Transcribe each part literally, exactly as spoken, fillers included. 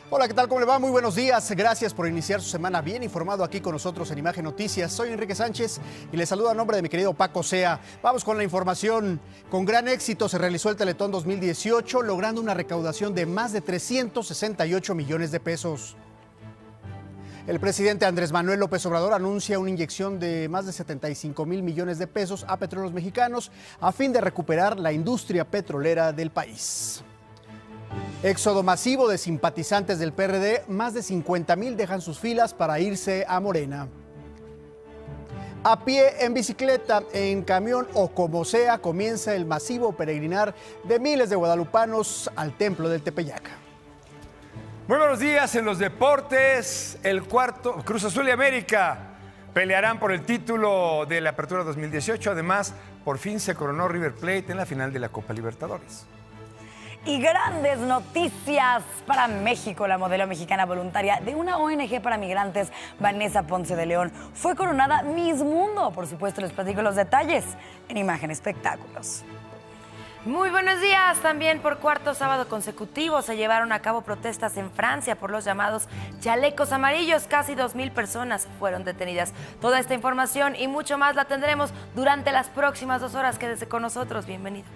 Hola, ¿qué tal? ¿Cómo le va? Muy buenos días. Gracias por iniciar su semana bien informado aquí con nosotros en Imagen Noticias. Soy Enrique Sánchez y les saludo a nombre de mi querido Paco Sea. Vamos con la información. Con gran éxito se realizó el Teletón dos mil dieciocho, logrando una recaudación de más de trescientos sesenta y ocho millones de pesos. El presidente Andrés Manuel López Obrador anuncia una inyección de más de setenta y cinco mil millones de pesos a petróleos mexicanos a fin de recuperar la industria petrolera del país. Éxodo masivo de simpatizantes del P R D, más de cincuenta mil dejan sus filas para irse a Morena. A pie, en bicicleta, en camión o como sea, comienza el masivo peregrinar de miles de guadalupanos al Templo del Tepeyac. Muy buenos días. En los deportes, el cuarto, Cruz Azul y América pelearán por el título de la Apertura dos mil dieciocho. Además, por fin se coronó River Plate en la final de la Copa Libertadores. Y grandes noticias para México. La modelo mexicana voluntaria de una O N G para migrantes, Vanessa Ponce de León, fue coronada Miss Mundo. Por supuesto, les platico los detalles en Imagen Espectáculos. Muy buenos días. También por cuarto sábado consecutivo se llevaron a cabo protestas en Francia por los llamados chalecos amarillos. Casi dos mil personas fueron detenidas. Toda esta información y mucho más la tendremos durante las próximas dos horas. Quédese con nosotros. Bienvenido.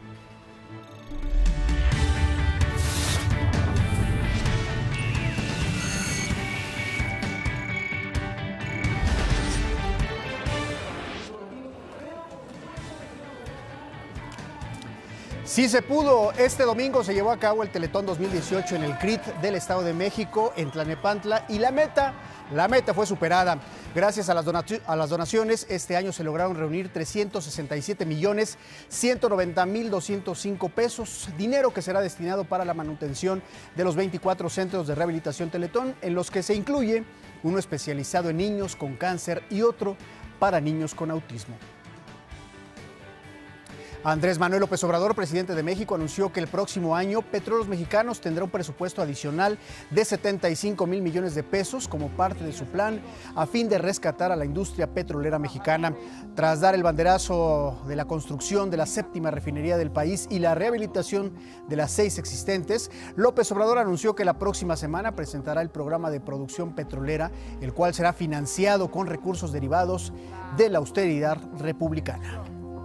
Sí se pudo. Este domingo se llevó a cabo el Teletón dos mil dieciocho en el C R I T del Estado de México, en Tlalnepantla, y la meta, la meta fue superada. Gracias a las, a las donaciones, este año se lograron reunir trescientos sesenta y siete millones ciento noventa mil doscientos cinco pesos, dinero que será destinado para la manutención de los veinticuatro centros de rehabilitación Teletón, en los que se incluye uno especializado en niños con cáncer y otro para niños con autismo. Andrés Manuel López Obrador, presidente de México, anunció que el próximo año Petróleos Mexicanos tendrá un presupuesto adicional de setenta y cinco mil millones de pesos como parte de su plan a fin de rescatar a la industria petrolera mexicana. Tras dar el banderazo de la construcción de la séptima refinería del país y la rehabilitación de las seis existentes, López Obrador anunció que la próxima semana presentará el programa de producción petrolera, el cual será financiado con recursos derivados de la austeridad republicana.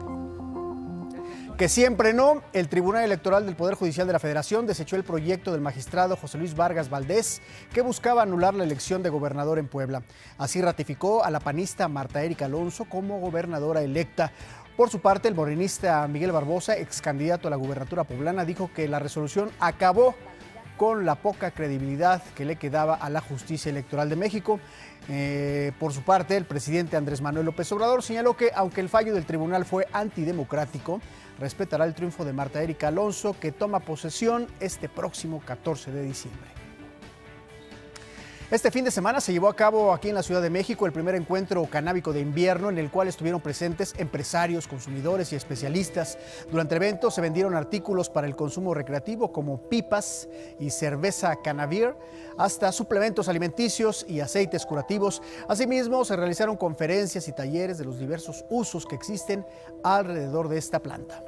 Que siempre no, el Tribunal Electoral del Poder Judicial de la Federación desechó el proyecto del magistrado José Luis Vargas Valdés, que buscaba anular la elección de gobernador en Puebla. Así ratificó a la panista Marta Erika Alonso como gobernadora electa. Por su parte, el morenista Miguel Barbosa, ex candidato a la gubernatura poblana, dijo que la resolución acabó con la poca credibilidad que le quedaba a la justicia electoral de México. Eh, por su parte, el presidente Andrés Manuel López Obrador señaló que, aunque el fallo del tribunal fue antidemocrático, respetará el triunfo de Marta Erika Alonso, que toma posesión este próximo catorce de diciembre. Este fin de semana se llevó a cabo aquí en la Ciudad de México el primer encuentro canábico de invierno, en el cual estuvieron presentes empresarios, consumidores y especialistas. Durante el evento se vendieron artículos para el consumo recreativo como pipas y cerveza Canavir, hasta suplementos alimenticios y aceites curativos. Asimismo, se realizaron conferencias y talleres de los diversos usos que existen alrededor de esta planta.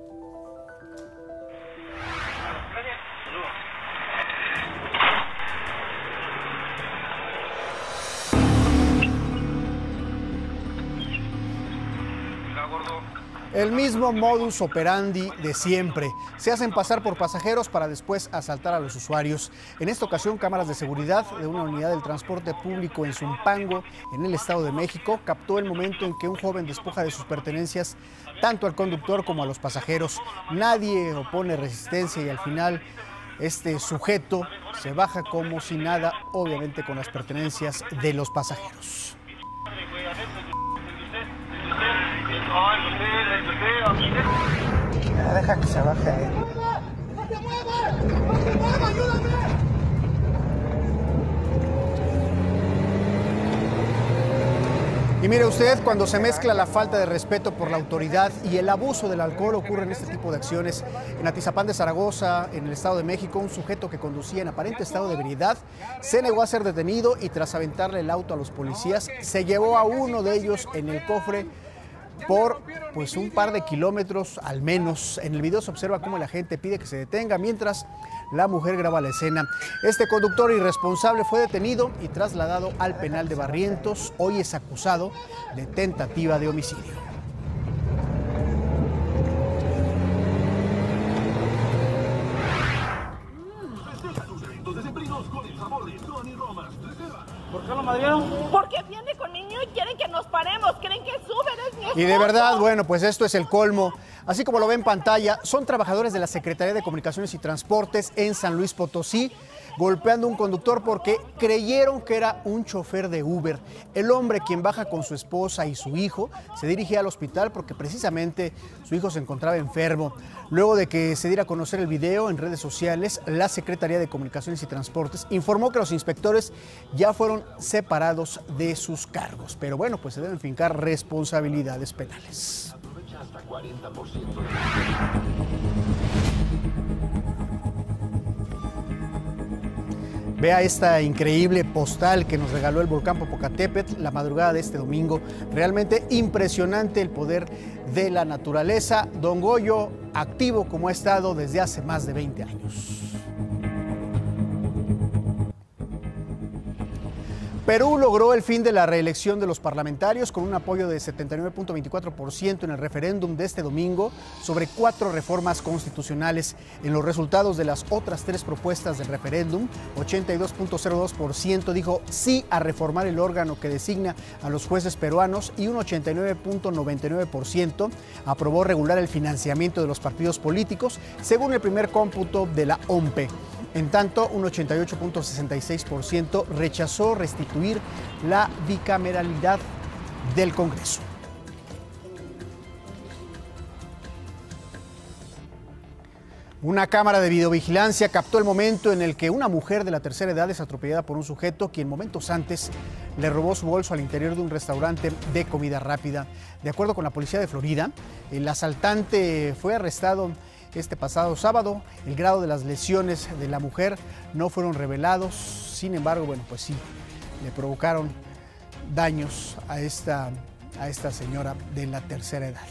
El mismo modus operandi de siempre. Se hacen pasar por pasajeros para después asaltar a los usuarios. En esta ocasión, cámaras de seguridad de una unidad del transporte público en Zumpango, en el Estado de México, captó el momento en que un joven despoja de sus pertenencias tanto al conductor como a los pasajeros. Nadie opone resistencia y al final este sujeto se baja como si nada, obviamente con las pertenencias de los pasajeros. Ya, deja que se baje ahí. ¡No te muevas! ¡No te muevas! ¡Ayúdame! Y mire usted, cuando se mezcla la falta de respeto por la autoridad y el abuso del alcohol, ocurren este tipo de acciones. En Atizapán de Zaragoza, en el Estado de México, un sujeto que conducía en aparente estado de ebriedad se negó a ser detenido y tras aventarle el auto a los policías, se llevó a uno de ellos en el cofre por pues un par de kilómetros al menos. En el video se observa cómo la gente pide que se detenga mientras la mujer graba la escena. Este conductor irresponsable fue detenido y trasladado al penal de Barrientos. Hoy es acusado de tentativa de homicidio. ¿Por qué lo madrieron? Porque viene con niño y quieren que nos paremos, creen que es Uber, es mi esposo. Y de verdad, bueno, pues esto es el colmo. Así como lo ven en pantalla, son trabajadores de la Secretaría de Comunicaciones y Transportes en San Luis Potosí, golpeando a un conductor porque creyeron que era un chofer de Uber. El hombre, quien baja con su esposa y su hijo, se dirigía al hospital porque precisamente su hijo se encontraba enfermo. Luego de que se diera a conocer el video en redes sociales, la Secretaría de Comunicaciones y Transportes informó que los inspectores ya fueron separados de sus cargos. Pero bueno, pues se deben fincar responsabilidades penales. Hasta cuarenta por ciento. Vea esta increíble postal que nos regaló el volcán Popocatépetl la madrugada de este domingo. Realmente impresionante el poder de la naturaleza. Don Goyo, activo como ha estado desde hace más de veinte años. Perú logró el fin de la reelección de los parlamentarios con un apoyo de setenta y nueve punto veinticuatro por ciento en el referéndum de este domingo sobre cuatro reformas constitucionales. En los resultados de las otras tres propuestas del referéndum, ochenta y dos punto cero dos por ciento dijo sí a reformar el órgano que designa a los jueces peruanos y un ochenta y nueve punto noventa y nueve por ciento aprobó regular el financiamiento de los partidos políticos, según el primer cómputo de la O M P E. En tanto, un ochenta y ocho punto sesenta y seis por ciento rechazó restituir la bicameralidad del Congreso. Una cámara de videovigilancia captó el momento en el que una mujer de la tercera edad es atropellada por un sujeto quien momentos antes le robó su bolso al interior de un restaurante de comida rápida. De acuerdo con la policía de Florida, el asaltante fue arrestado este pasado sábado. El grado de las lesiones de la mujer no fueron revelados. Sin embargo, bueno, pues sí, le provocaron daños a esta, a esta señora de la tercera edad.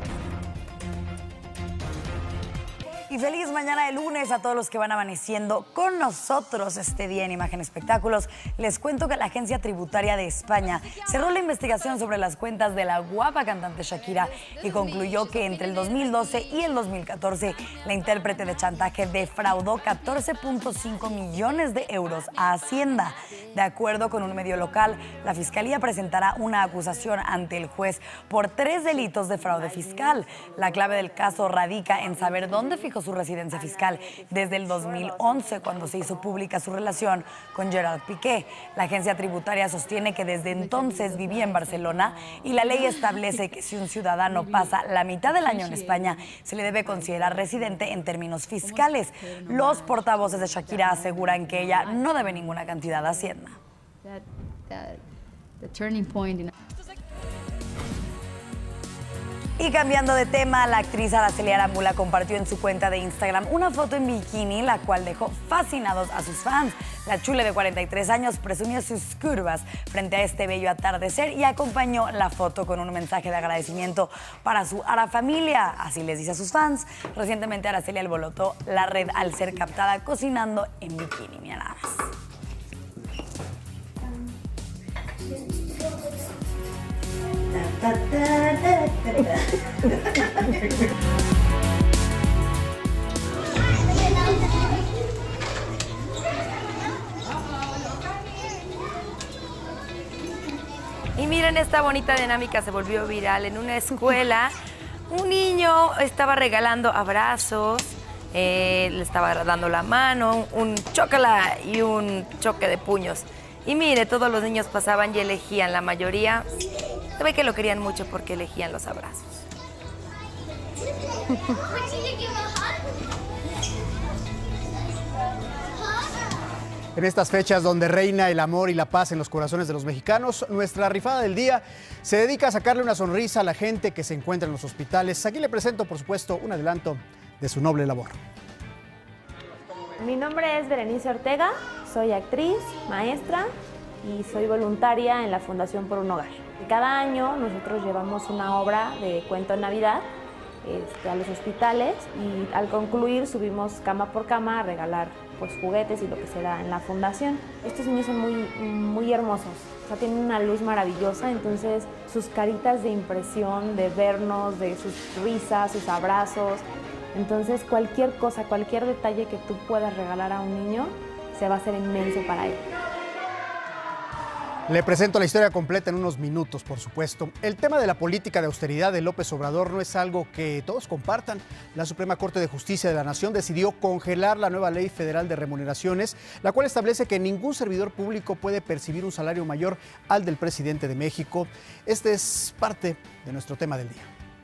Y feliz mañana de lunes a todos los que van amaneciendo con nosotros este día en Imagen Espectáculos. Les cuento que la Agencia Tributaria de España cerró la investigación sobre las cuentas de la guapa cantante Shakira y concluyó que entre el dos mil doce y el dos mil catorce la intérprete de chantaje defraudó catorce punto cinco millones de euros a Hacienda. De acuerdo con un medio local, la Fiscalía presentará una acusación ante el juez por tres delitos de fraude fiscal. La clave del caso radica en saber dónde fijó su residencia fiscal desde el dos mil once, cuando se hizo pública su relación con Gerard Piqué. La agencia tributaria sostiene que desde entonces vivía en Barcelona y la ley establece que si un ciudadano pasa la mitad del año en España, se le debe considerar residente en términos fiscales. Los portavoces de Shakira aseguran que ella no debe ninguna cantidad a Hacienda. Y cambiando de tema, la actriz Araceli Arámbula compartió en su cuenta de Instagram una foto en bikini, la cual dejó fascinados a sus fans. La chule de cuarenta y tres años presumió sus curvas frente a este bello atardecer y acompañó la foto con un mensaje de agradecimiento para su Ara familia. Así les dice a sus fans. Recientemente Araceli alborotó la red al ser captada cocinando en bikini. Mira nada más. Ta, ta, ta, ta, ta. Y miren, esta bonita dinámica se volvió viral en una escuela. Un niño estaba regalando abrazos, eh, le estaba dando la mano, un chócala y un choque de puños. Y mire, todos los niños pasaban y elegían, la mayoría se ve que lo querían mucho porque elegían los abrazos. En estas fechas donde reina el amor y la paz en los corazones de los mexicanos, nuestra rifada del día se dedica a sacarle una sonrisa a la gente que se encuentra en los hospitales. Aquí le presento, por supuesto, un adelanto de su noble labor. Mi nombre es Berenice Ortega, soy actriz, maestra y soy voluntaria en la Fundación Por un Hogar. Cada año nosotros llevamos una obra de cuento en Navidad este, a los hospitales y al concluir subimos cama por cama a regalar pues, juguetes y lo que se da en la fundación. Estos niños son muy, muy hermosos, o sea, tienen una luz maravillosa, entonces sus caritas de impresión, de vernos, de sus risas, sus abrazos, entonces cualquier cosa, cualquier detalle que tú puedas regalar a un niño se va a hacer inmenso para él. Le presento la historia completa en unos minutos, por supuesto. El tema de la política de austeridad de López Obrador no es algo que todos compartan. La Suprema Corte de Justicia de la Nación decidió congelar la nueva Ley Federal de Remuneraciones, la cual establece que ningún servidor público puede percibir un salario mayor al del presidente de México. Este es parte de nuestro tema del día.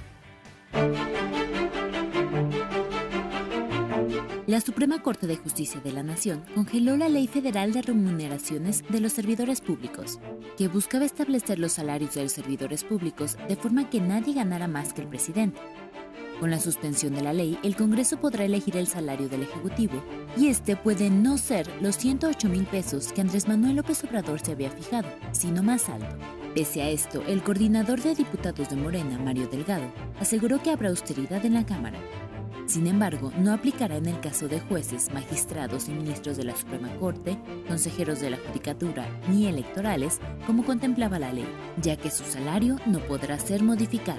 La Suprema Corte de Justicia de la Nación congeló la Ley Federal de Remuneraciones de los Servidores Públicos, que buscaba establecer los salarios de los servidores públicos de forma que nadie ganara más que el presidente. Con la suspensión de la ley, el Congreso podrá elegir el salario del Ejecutivo, y este puede no ser los ciento ocho mil pesos que Andrés Manuel López Obrador se había fijado, sino más alto. Pese a esto, el coordinador de diputados de Morena, Mario Delgado, aseguró que habrá austeridad en la Cámara. Sin embargo, no aplicará en el caso de jueces, magistrados y ministros de la Suprema Corte, consejeros de la Judicatura ni electorales, como contemplaba la ley, ya que su salario no podrá ser modificado.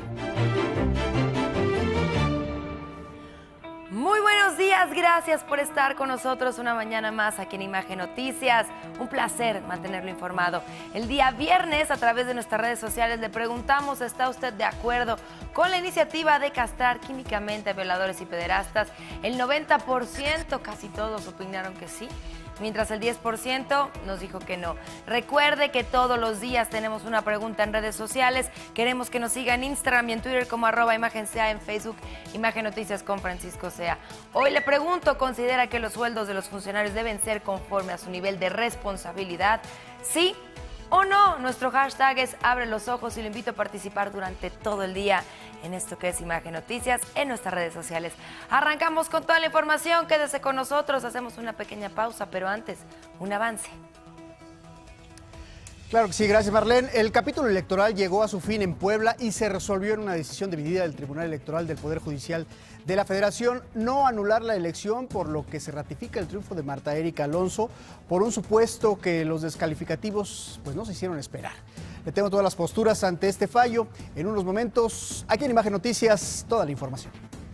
Muy buenos días, gracias por estar con nosotros una mañana más aquí en Imagen Noticias. Un placer mantenerlo informado. El día viernes, a través de nuestras redes sociales, le preguntamos, ¿está usted de acuerdo con la iniciativa de castrar químicamente a violadores y pederastas? El noventa por ciento, casi todos opinaron que sí, mientras el diez por ciento nos dijo que no. Recuerde que todos los días tenemos una pregunta en redes sociales. Queremos que nos siga en Instagram y en Twitter como arroba Imagen Sea, en Facebook Imagen Noticias con Francisco Sea. Hoy le pregunto, ¿considera que los sueldos de los funcionarios deben ser conforme a su nivel de responsabilidad? ¿Sí o no? Nuestro hashtag es Abre los Ojos y lo invito a participar durante todo el día en esto que es Imagen Noticias en nuestras redes sociales. Arrancamos con toda la información, quédese con nosotros, hacemos una pequeña pausa, pero antes, un avance. Claro que sí, gracias Marlene. El capítulo electoral llegó a su fin en Puebla y se resolvió en una decisión dividida del Tribunal Electoral del Poder Judicial de la Federación no anular la elección, por lo que se ratifica el triunfo de Marta Erika Alonso por un supuesto que los descalificativos pues no se hicieron esperar. Le tengo todas las posturas ante este fallo. En unos momentos, aquí en Imagen Noticias, toda la información.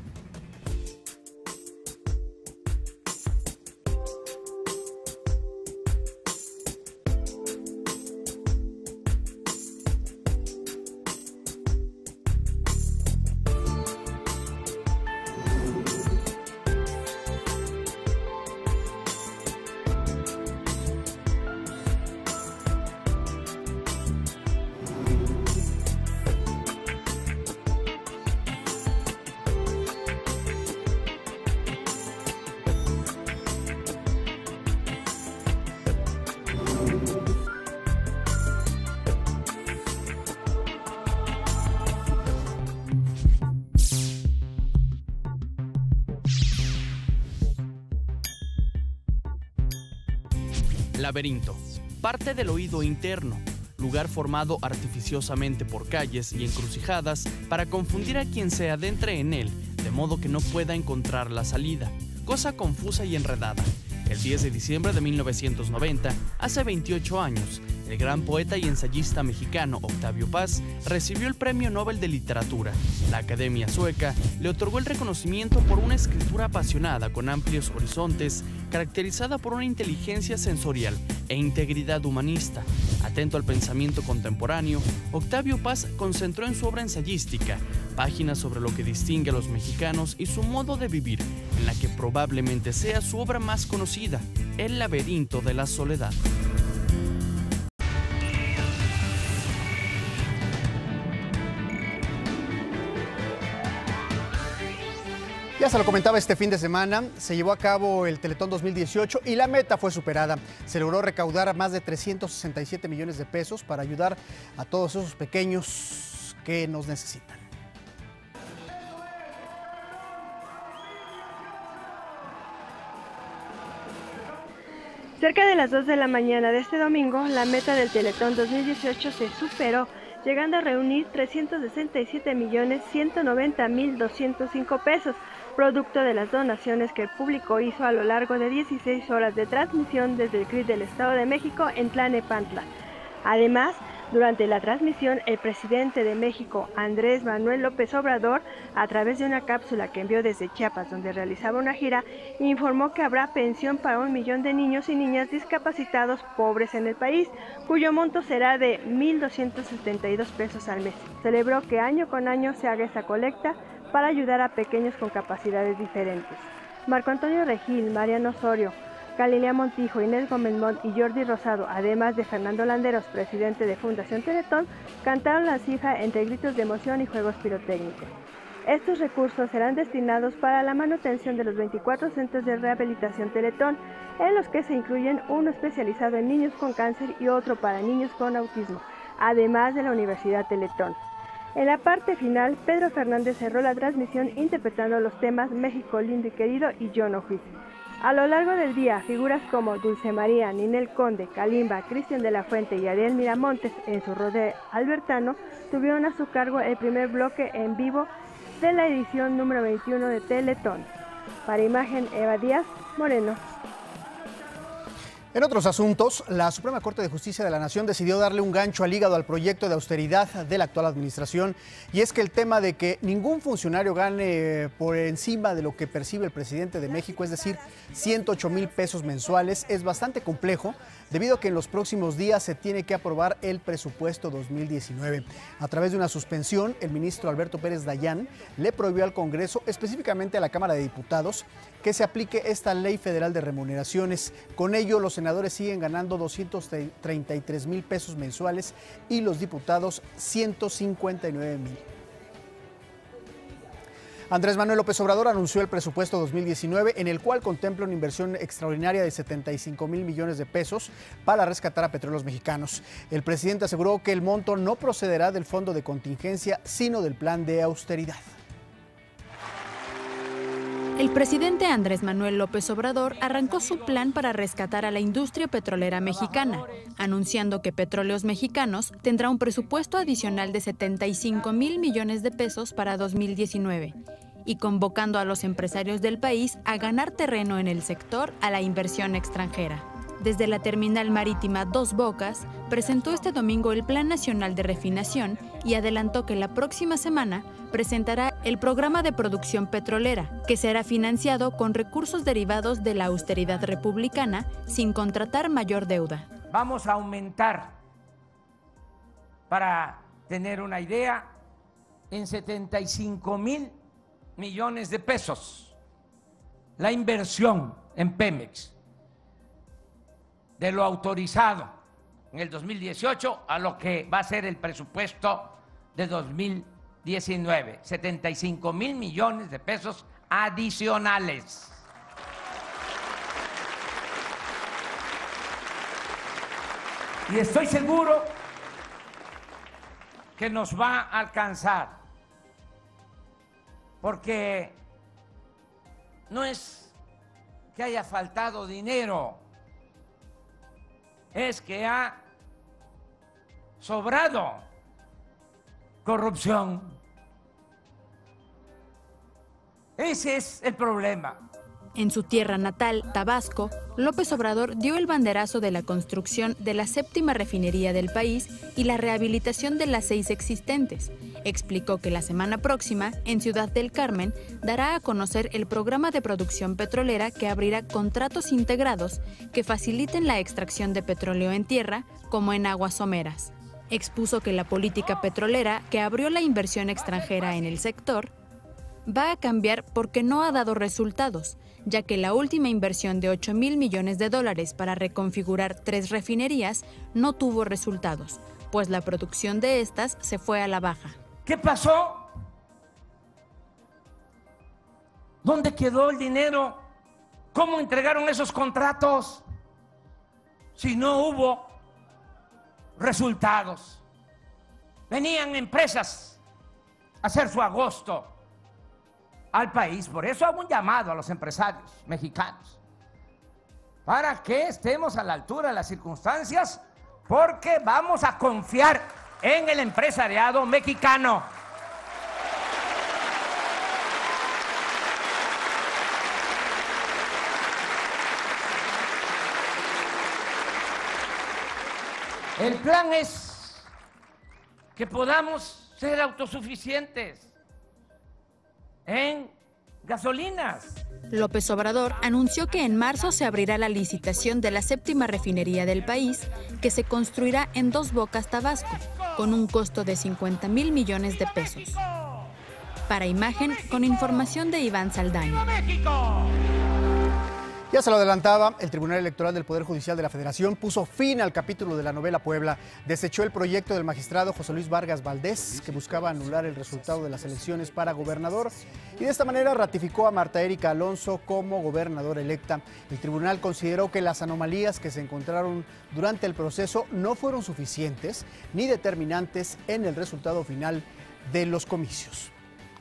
Laberinto, parte del oído interno, lugar formado artificiosamente por calles y encrucijadas para confundir a quien se adentre en él, de modo que no pueda encontrar la salida. Cosa confusa y enredada. El diez de diciembre de mil novecientos noventa, hace veintiocho años, el gran poeta y ensayista mexicano Octavio Paz recibió el Premio Nobel de Literatura. La Academia Sueca le otorgó el reconocimiento por una escritura apasionada con amplios horizontes, caracterizada por una inteligencia sensorial e integridad humanista. Atento al pensamiento contemporáneo, Octavio Paz concentró en su obra ensayística páginas sobre lo que distingue a los mexicanos y su modo de vivir, en la que probablemente sea su obra más conocida, El laberinto de la soledad. Ya se lo comentaba este fin de semana, se llevó a cabo el Teletón dos mil dieciocho y la meta fue superada. Se logró recaudar más de trescientos sesenta y siete millones de pesos para ayudar a todos esos pequeños que nos necesitan. Cerca de las dos de la mañana de este domingo, la meta del Teletón dos mil dieciocho se superó. llegando a reunir trescientos sesenta y siete millones ciento noventa mil doscientos cinco pesos, producto de las donaciones que el público hizo a lo largo de dieciséis horas de transmisión desde el C R I del Estado de México en Tlalnepantla. Además, durante la transmisión, el presidente de México, Andrés Manuel López Obrador, a través de una cápsula que envió desde Chiapas, donde realizaba una gira, informó que habrá pensión para un millón de niños y niñas discapacitados pobres en el país, cuyo monto será de mil doscientos setenta y dos pesos al mes. Celebró que año con año se haga esta colecta para ayudar a pequeños con capacidades diferentes. Marco Antonio Regil, Mariano Osorio, Galilea Montijo, Inés Gómez Mont y Jordi Rosado, además de Fernando Landeros, presidente de Fundación Teletón, cantaron la cifra entre gritos de emoción y juegos pirotécnicos. Estos recursos serán destinados para la manutención de los veinticuatro centros de rehabilitación Teletón, en los que se incluyen uno especializado en niños con cáncer y otro para niños con autismo, además de la Universidad Teletón. En la parte final, Pedro Fernández cerró la transmisión interpretando los temas México lindo y querido y Yo no fui. A lo largo del día, figuras como Dulce María, Ninel Conde, Kalimba, Cristian de la Fuente y Ariel Miramontes, en su rodeo albertano, tuvieron a su cargo el primer bloque en vivo de la edición número veintiuno de Teletón. Para Imagen, Eva Díaz Moreno. En otros asuntos, la Suprema Corte de Justicia de la Nación decidió darle un gancho al hígado al proyecto de austeridad de la actual administración, y es que el tema de que ningún funcionario gane por encima de lo que percibe el presidente de México, es decir, ciento ocho mil pesos mensuales, es bastante complejo, debido a que en los próximos días se tiene que aprobar el presupuesto dos mil diecinueve. A través de una suspensión, el ministro Alberto Pérez Dayán le prohibió al Congreso, específicamente a la Cámara de Diputados, que se aplique esta ley federal de remuneraciones. Con ello, los senadores siguen ganando doscientos treinta y tres mil pesos mensuales y los diputados ciento cincuenta y nueve mil. Andrés Manuel López Obrador anunció el presupuesto dos mil diecinueve, en el cual contempla una inversión extraordinaria de setenta y cinco mil millones de pesos para rescatar a Petróleos Mexicanos. El presidente aseguró que el monto no procederá del fondo de contingencia, sino del plan de austeridad. El presidente Andrés Manuel López Obrador arrancó su plan para rescatar a la industria petrolera mexicana, anunciando que Petróleos Mexicanos tendrá un presupuesto adicional de setenta y cinco mil millones de pesos para dos mil diecinueve y convocando a los empresarios del país a ganar terreno en el sector a la inversión extranjera. Desde la terminal marítima Dos Bocas, presentó este domingo el Plan Nacional de Refinación y adelantó que la próxima semana presentará el programa de producción petrolera, que será financiado con recursos derivados de la austeridad republicana sin contratar mayor deuda. Vamos a aumentar, para tener una idea, en setenta y cinco mil millones de pesos la inversión en Pemex, de lo autorizado en el dos mil dieciocho a lo que va a ser el presupuesto de dos mil diecinueve, setenta y cinco mil millones de pesos adicionales. Y estoy seguro que nos va a alcanzar, porque no es que haya faltado dinero, es que ha sobrado corrupción. Ese es el problema. En su tierra natal, Tabasco, López Obrador dio el banderazo de la construcción de la séptima refinería del país y la rehabilitación de las seis existentes. Explicó que la semana próxima, en Ciudad del Carmen, dará a conocer el programa de producción petrolera que abrirá contratos integrados que faciliten la extracción de petróleo en tierra, como en aguas someras. Expuso que la política petrolera, que abrió la inversión extranjera en el sector, va a cambiar porque no ha dado resultados, ya que la última inversión de ocho mil millones de dólares para reconfigurar tres refinerías no tuvo resultados, pues la producción de estas se fue a la baja. ¿Qué pasó? ¿Dónde quedó el dinero? ¿Cómo entregaron esos contratos si no hubo resultados? Venían empresas a hacer su agosto al país. Por eso hago un llamado a los empresarios mexicanos para que estemos a la altura de las circunstancias, porque vamos a confiar en el empresariado mexicano. El plan es que podamos ser autosuficientes en gasolinas. López Obrador anunció que en marzo se abrirá la licitación de la séptima refinería del país, que se construirá en Dos Bocas, Tabasco, con un costo de cincuenta mil millones de pesos. Para Imagen, con información de Iván Saldaña. Ya se lo adelantaba, el Tribunal Electoral del Poder Judicial de la Federación puso fin al capítulo de la novela Puebla. Desechó el proyecto del magistrado José Luis Vargas Valdés, que buscaba anular el resultado de las elecciones para gobernador, y de esta manera ratificó a Marta Erika Alonso como gobernadora electa. El tribunal consideró que las anomalías que se encontraron durante el proceso no fueron suficientes ni determinantes en el resultado final de los comicios.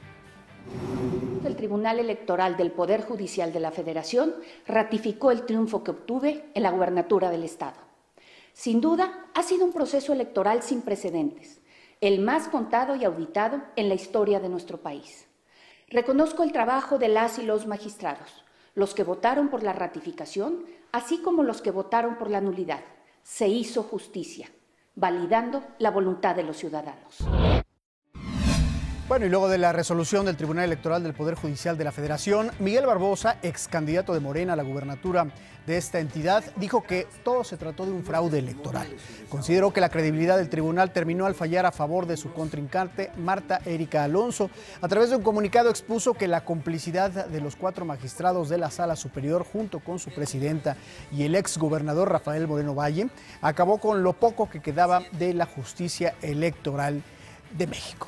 El Tribunal Electoral del Poder Judicial de la Federación ratificó el triunfo que obtuve en la gubernatura del Estado. Sin duda, ha sido un proceso electoral sin precedentes, el más contado y auditado en la historia de nuestro país. Reconozco el trabajo de las y los magistrados, los que votaron por la ratificación, así como los que votaron por la nulidad. Se hizo justicia, validando la voluntad de los ciudadanos. Bueno, y luego de la resolución del Tribunal Electoral del Poder Judicial de la Federación, Miguel Barbosa, ex candidato de Morena a la gubernatura de esta entidad, dijo que todo se trató de un fraude electoral. Consideró que la credibilidad del tribunal terminó al fallar a favor de su contrincante, Marta Erika Alonso. A través de un comunicado expuso que la complicidad de los cuatro magistrados de la Sala Superior, junto con su presidenta y el ex gobernador Rafael Moreno Valle, acabó con lo poco que quedaba de la justicia electoral de México.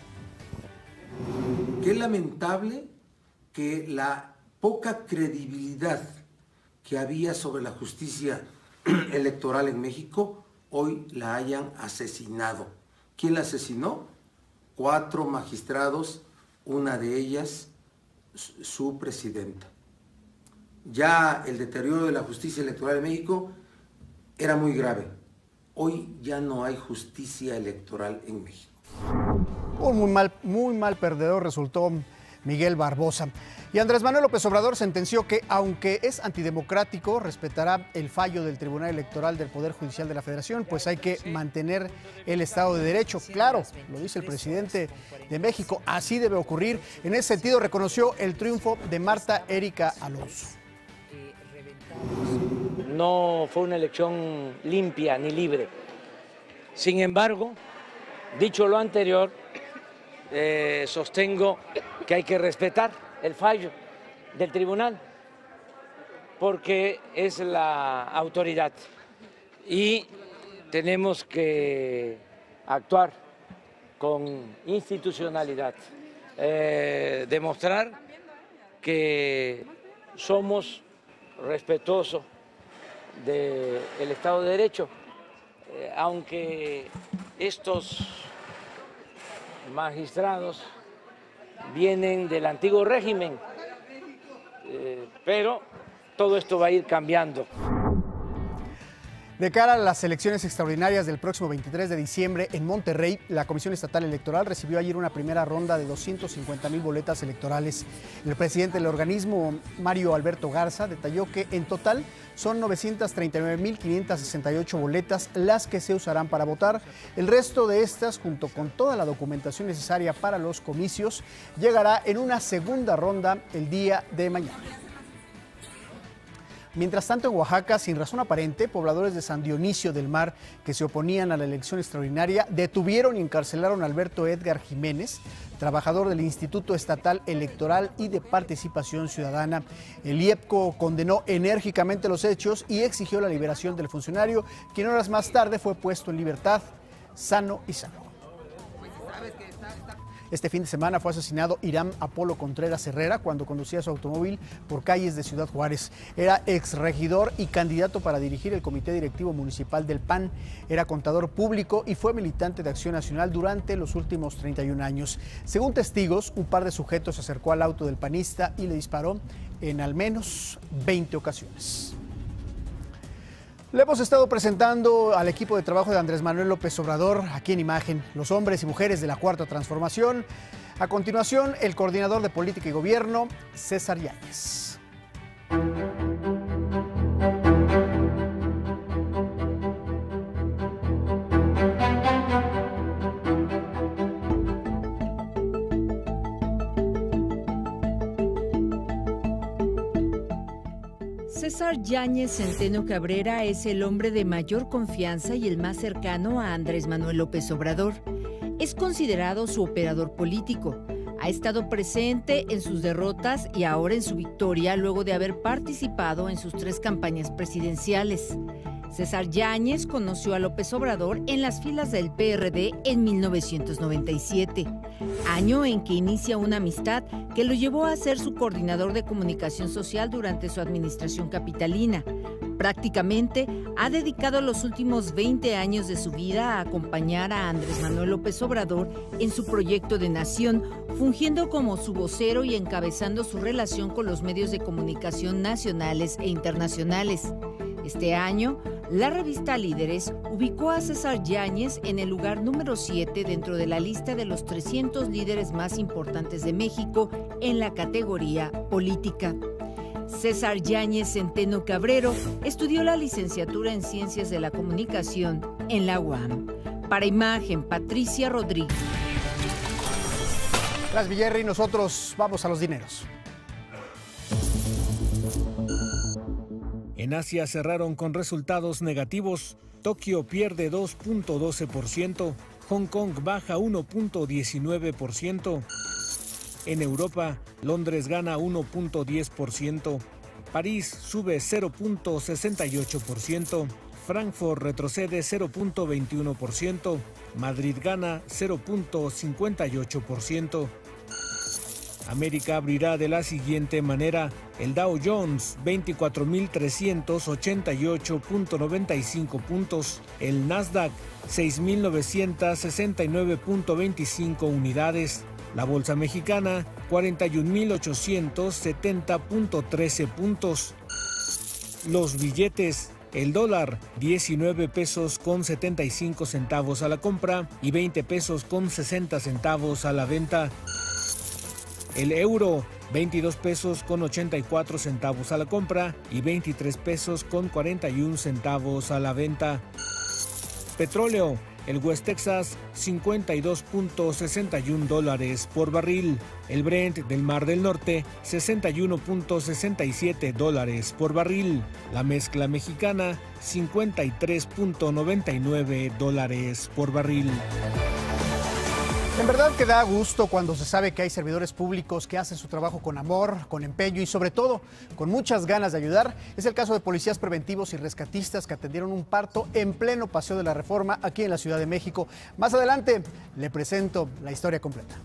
Qué lamentable que la poca credibilidad que había sobre la justicia electoral en México hoy la hayan asesinado. ¿Quién la asesinó? Cuatro magistrados, una de ellas su presidenta. Ya el deterioro de la justicia electoral en México era muy grave. Hoy ya no hay justicia electoral en México. Un muy mal, muy mal perdedor resultó Miguel Barbosa. Y Andrés Manuel López Obrador sentenció que, aunque es antidemocrático, respetará el fallo del Tribunal Electoral del Poder Judicial de la Federación, pues hay que mantener el Estado de Derecho. Claro, lo dice el presidente de México, así debe ocurrir. En ese sentido, reconoció el triunfo de Marta Erika Alonso. No fue una elección limpia ni libre. Sin embargo, dicho lo anterior, eh, sostengo que hay que respetar el fallo del tribunal porque es la autoridad y tenemos que actuar con institucionalidad, eh, demostrar que somos respetuosos del Estado de Derecho, eh, aunque estos magistrados vienen del antiguo régimen, eh, pero todo esto va a ir cambiando. De cara a las elecciones extraordinarias del próximo veintitrés de diciembre en Monterrey, la Comisión Estatal Electoral recibió ayer una primera ronda de doscientas cincuenta mil boletas electorales. El presidente del organismo, Mario Alberto Garza, detalló que en total son novecientas treinta y nueve mil quinientas sesenta y ocho boletas las que se usarán para votar. El resto de estas, junto con toda la documentación necesaria para los comicios, llegará en una segunda ronda el día de mañana. Mientras tanto, en Oaxaca, sin razón aparente, pobladores de San Dionisio del Mar, que se oponían a la elección extraordinaria, detuvieron y encarcelaron a Alberto Edgar Jiménez, trabajador del Instituto Estatal Electoral y de Participación Ciudadana. El I E P C O condenó enérgicamente los hechos y exigió la liberación del funcionario, quien horas más tarde fue puesto en libertad, sano y salvo. Este fin de semana fue asesinado Irán Apolo Contreras Herrera cuando conducía su automóvil por calles de Ciudad Juárez. Era exregidor y candidato para dirigir el Comité Directivo Municipal del P A N. Era contador público y fue militante de Acción Nacional durante los últimos treinta y un años. Según testigos, un par de sujetos se acercó al auto del panista y le disparó en al menos veinte ocasiones. Le hemos estado presentando al equipo de trabajo de Andrés Manuel López Obrador, aquí en imagen, los hombres y mujeres de la Cuarta Transformación. A continuación, el coordinador de Política y Gobierno, César Yáñez. César Yáñez Centeno Cabrera es el hombre de mayor confianza y el más cercano a Andrés Manuel López Obrador. Es considerado su operador político. Ha estado presente en sus derrotas y ahora en su victoria luego de haber participado en sus tres campañas presidenciales. César Yáñez conoció a López Obrador en las filas del P R D en mil novecientos noventa y siete, año en que inicia una amistad que lo llevó a ser su coordinador de comunicación social durante su administración capitalina. Prácticamente ha dedicado los últimos veinte años de su vida a acompañar a Andrés Manuel López Obrador en su proyecto de nación, fungiendo como su vocero y encabezando su relación con los medios de comunicación nacionales e internacionales. Este año, la revista Líderes ubicó a César Yáñez en el lugar número siete dentro de la lista de los trescientos líderes más importantes de México en la categoría política. César Yáñez Centeno Cabrero estudió la licenciatura en Ciencias de la Comunicación en la U A M. Para Imagen, Patricia Rodríguez. Gracias, Villarri. Nosotros vamos a los dineros. En Asia cerraron con resultados negativos. Tokio pierde dos punto doce por ciento, Hong Kong baja uno punto diecinueve por ciento. En Europa, Londres gana uno punto diez por ciento, París sube cero punto sesenta y ocho por ciento, Frankfurt retrocede cero punto veintiuno por ciento, Madrid gana cero punto cincuenta y ocho por ciento. América abrirá de la siguiente manera: el Dow Jones veinticuatro mil trescientos ochenta y ocho punto noventa y cinco puntos, el Nasdaq seis mil novecientos sesenta y nueve punto veinticinco unidades, la bolsa mexicana cuarenta y un mil ochocientos setenta punto trece puntos. Los billetes: el dólar diecinueve pesos con setenta y cinco centavos a la compra y veinte pesos con sesenta centavos a la venta. El euro, veintidós pesos con ochenta y cuatro centavos a la compra y veintitrés pesos con cuarenta y un centavos a la venta. Petróleo, el West Texas, cincuenta y dos punto sesenta y un dólares por barril. El Brent del Mar del Norte, sesenta y uno punto sesenta y siete dólares por barril. La mezcla mexicana, cincuenta y tres punto noventa y nueve dólares por barril. En verdad que da gusto cuando se sabe que hay servidores públicos que hacen su trabajo con amor, con empeño y sobre todo con muchas ganas de ayudar. Es el caso de policías preventivos y rescatistas que atendieron un parto en pleno Paseo de la Reforma aquí en la Ciudad de México. Más adelante le presento la historia completa.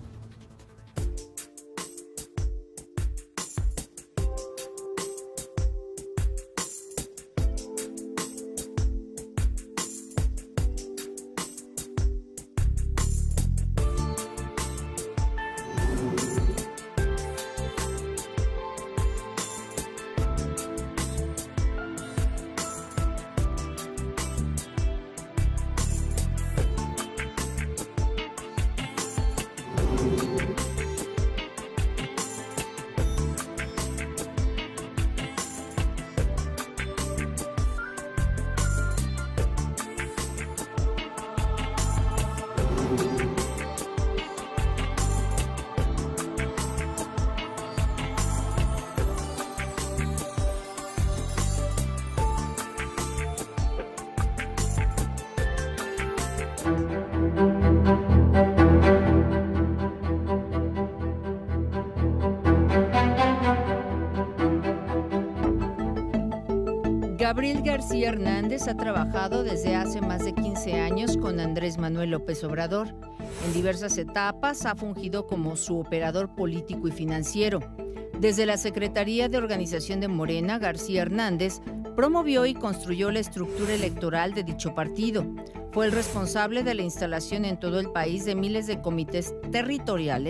Gabriel García Hernández ha trabajado desde hace más de quince años con Andrés Manuel López Obrador. En diversas etapas ha fungido como su operador político y financiero. Desde la Secretaría de Organización de Morena, García Hernández promovió y construyó la estructura electoral de dicho partido. Fue el responsable de la instalación en todo el país de miles de comités territoriales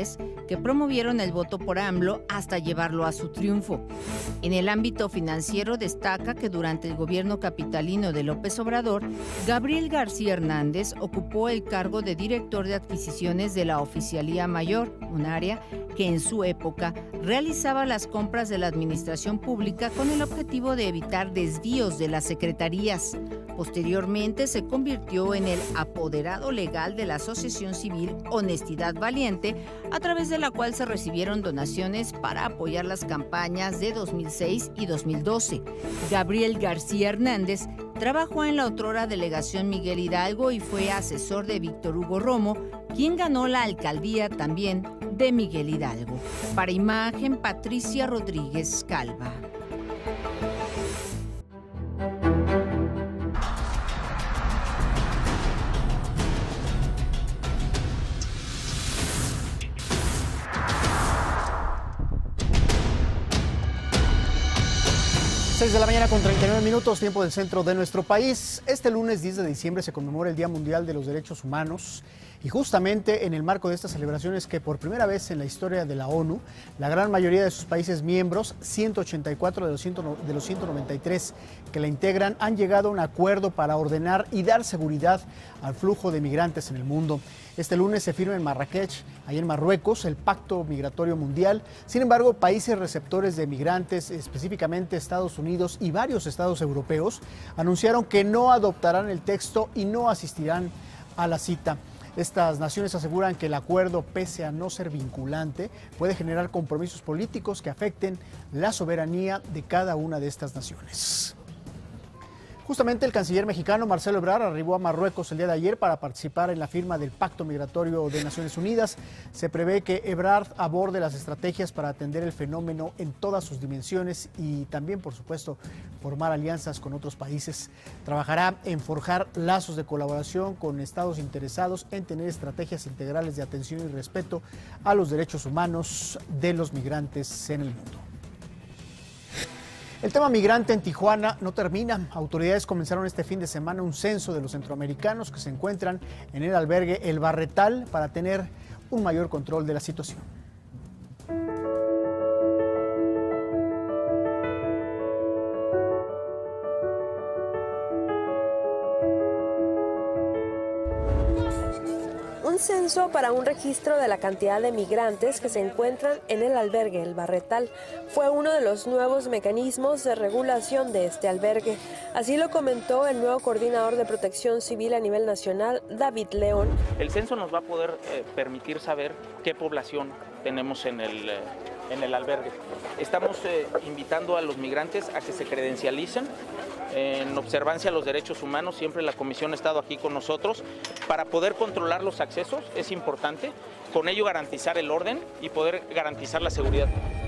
que promovieron el voto por AMLO hasta llevarlo a su triunfo. En el ámbito financiero destaca que durante el gobierno capitalino de López Obrador, Gabriel García Hernández ocupó el cargo de director de adquisiciones de la Oficialía Mayor, un área que en su época realizaba las compras de la administración pública con el objetivo de evitar desvíos de las secretarías. Posteriormente se convirtió en el apoderado legal de la Asociación Civil Honestidad Valiente, a través de la cual se recibieron donaciones para apoyar las campañas de dos mil seis y dos mil doce. Gabriel García Hernández trabajó en la otrora delegación Miguel Hidalgo y fue asesor de Víctor Hugo Romo, quien ganó la alcaldía también de Miguel Hidalgo. Para Imagen, Patricia Rodríguez Calva. seis de la mañana con treinta y nueve minutos, tiempo del centro de nuestro país. Este lunes diez de diciembre se conmemora el Día Mundial de los Derechos Humanos y justamente en el marco de estas celebraciones que por primera vez en la historia de la ONU, la gran mayoría de sus países miembros, ciento ochenta y cuatro de los, de los ciento noventa y tres que la integran, han llegado a un acuerdo para ordenar y dar seguridad al flujo de migrantes en el mundo. Este lunes se firma en Marrakech, ahí en Marruecos, el Pacto Migratorio Mundial. Sin embargo, países receptores de migrantes, específicamente Estados Unidos y varios estados europeos, anunciaron que no adoptarán el texto y no asistirán a la cita. Estas naciones aseguran que el acuerdo, pese a no ser vinculante, puede generar compromisos políticos que afecten la soberanía de cada una de estas naciones. Justamente el canciller mexicano Marcelo Ebrard arribó a Marruecos el día de ayer para participar en la firma del Pacto Migratorio de Naciones Unidas. Se prevé que Ebrard aborde las estrategias para atender el fenómeno en todas sus dimensiones y también, por supuesto, formar alianzas con otros países. Trabajará en forjar lazos de colaboración con estados interesados en tener estrategias integrales de atención y respeto a los derechos humanos de los migrantes en el mundo. El tema migrante en Tijuana no termina. Autoridades comenzaron este fin de semana un censo de los centroamericanos que se encuentran en el albergue El Barretal para tener un mayor control de la situación. Un censo para un registro de la cantidad de migrantes que se encuentran en el albergue El Barretal fue uno de los nuevos mecanismos de regulación de este albergue. Así lo comentó el nuevo coordinador de Protección Civil a nivel nacional, David León. El censo nos va a poder eh, permitir saber qué población tenemos en el, eh, en el albergue. Estamos eh, invitando a los migrantes a que se credencialicen en observancia a los derechos humanos. Siempre la comisión ha estado aquí con nosotros para poder controlar los accesos, es importante, con ello garantizar el orden y poder garantizar la seguridad.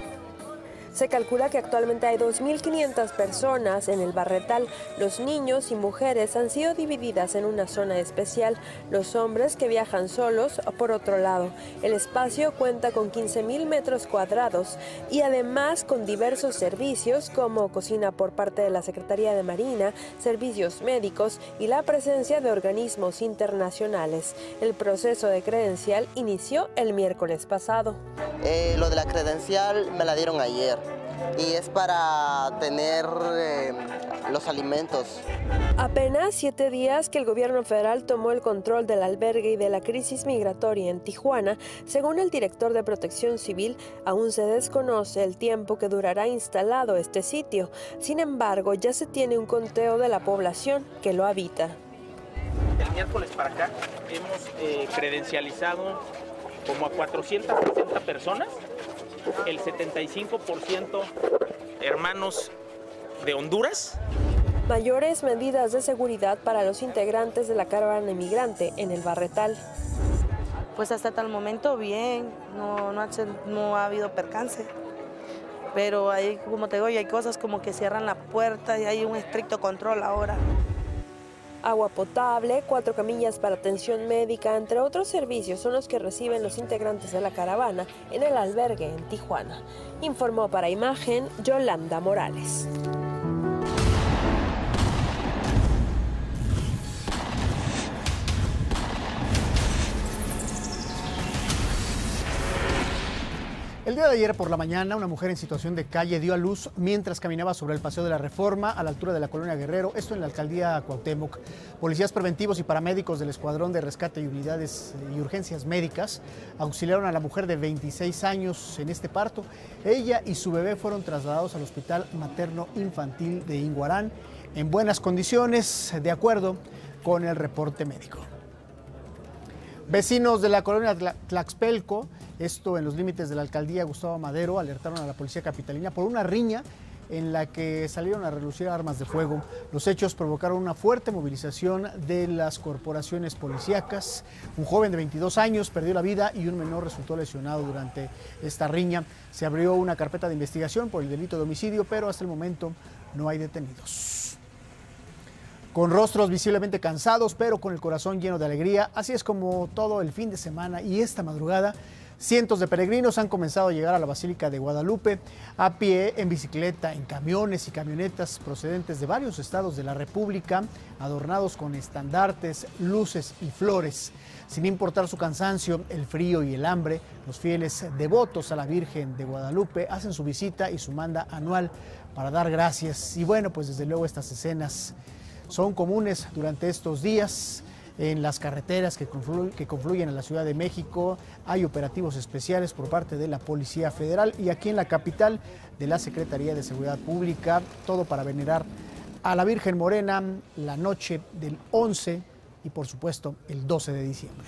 Se calcula que actualmente hay dos mil quinientas personas en el Barretal. Los niños y mujeres han sido divididas en una zona especial. Los hombres que viajan solos, por otro lado. El espacio cuenta con quince mil metros cuadrados y además con diversos servicios como cocina por parte de la Secretaría de Marina, servicios médicos y la presencia de organismos internacionales. El proceso de credencial inició el miércoles pasado. Eh, lo de la credencial me la dieron ayer y es para tener eh, los alimentos. Apenas siete días que el gobierno federal tomó el control del albergue y de la crisis migratoria en Tijuana, según el director de Protección Civil, aún se desconoce el tiempo que durará instalado este sitio. Sin embargo, ya se tiene un conteo de la población que lo habita. El miércoles para acá hemos eh, credencializado como a cuatrocientas sesenta personas, el setenta y cinco por ciento hermanos de Honduras. Mayores medidas de seguridad para los integrantes de la caravana inmigrante en el Barretal. Pues hasta tal momento bien, no, no, ha, no ha habido percance. Pero hay, como te digo, hay cosas como que cierran la puerta y hay un estricto control ahora. Agua potable, cuatro camillas para atención médica, entre otros servicios, son los que reciben los integrantes de la caravana en el albergue en Tijuana. Informó para Imagen Yolanda Morales. El día de ayer por la mañana, una mujer en situación de calle dio a luz mientras caminaba sobre el Paseo de la Reforma a la altura de la Colonia Guerrero, esto en la alcaldía Cuauhtémoc. Policías preventivos y paramédicos del Escuadrón de Rescate y Unidades y Urgencias Médicas auxiliaron a la mujer de veintiséis años en este parto. Ella y su bebé fueron trasladados al Hospital Materno Infantil de Inguarán en buenas condiciones, de acuerdo con el reporte médico. Vecinos de la colonia Tlaxpelco, esto en los límites de la alcaldía Gustavo Madero, alertaron a la policía capitalina por una riña en la que salieron a relucir armas de fuego. Los hechos provocaron una fuerte movilización de las corporaciones policíacas. Un joven de veintidós años perdió la vida y un menor resultó lesionado durante esta riña. Se abrió una carpeta de investigación por el delito de homicidio, pero hasta el momento no hay detenidos. Con rostros visiblemente cansados, pero con el corazón lleno de alegría, así es como todo el fin de semana y esta madrugada, cientos de peregrinos han comenzado a llegar a la Basílica de Guadalupe a pie, en bicicleta, en camiones y camionetas procedentes de varios estados de la República, adornados con estandartes, luces y flores. Sin importar su cansancio, el frío y el hambre, los fieles devotos a la Virgen de Guadalupe hacen su visita y su manda anual para dar gracias. Y bueno, pues desde luego estas escenas son comunes durante estos días. En las carreteras que, conflu que confluyen a la Ciudad de México hay operativos especiales por parte de la Policía Federal y aquí en la capital de la Secretaría de Seguridad Pública, todo para venerar a la Virgen Morena la noche del once y por supuesto el doce de diciembre.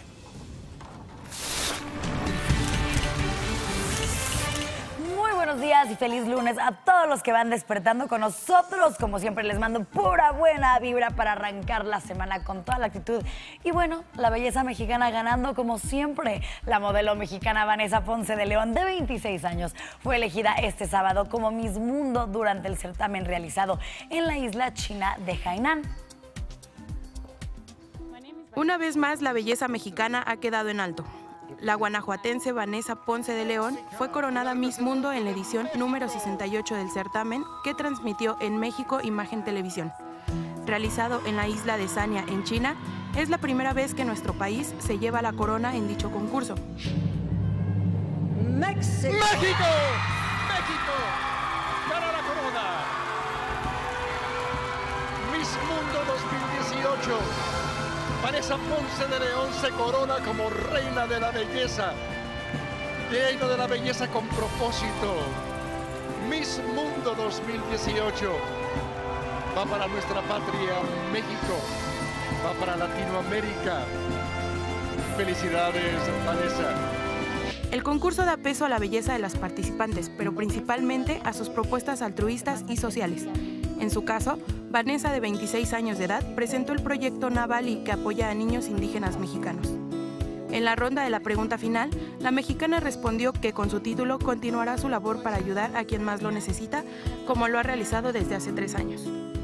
Buenos días y feliz lunes a todos los que van despertando con nosotros. Como siempre, les mando pura buena vibra para arrancar la semana con toda la actitud. Y bueno, la belleza mexicana ganando como siempre. La modelo mexicana Vanessa Ponce de León, de veintiséis años, fue elegida este sábado como Miss Mundo durante el certamen realizado en la isla china de Hainan. Una vez más, la belleza mexicana ha quedado en alto. La guanajuatense Vanessa Ponce de León fue coronada Miss Mundo en la edición número sesenta y ocho del certamen que transmitió en México Imagen Televisión. Realizado en la isla de Sanya, en China, es la primera vez que nuestro país se lleva la corona en dicho concurso. ¡México! ¡México! ¡México! ¡Gana la corona! Miss Mundo dos mil dieciocho. Vanessa Ponce de León se corona como reina de la belleza, reina de la belleza con propósito. Miss Mundo dos mil dieciocho va para nuestra patria México, va para Latinoamérica. Felicidades, Vanessa. El concurso da peso a la belleza de las participantes, pero principalmente a sus propuestas altruistas y sociales. En su caso, Vanessa, de veintiséis años de edad, presentó el proyecto Navali que apoya a niños indígenas mexicanos. En la ronda de la pregunta final, la mexicana respondió que con su título continuará su labor para ayudar a quien más lo necesita, como lo ha realizado desde hace tres años.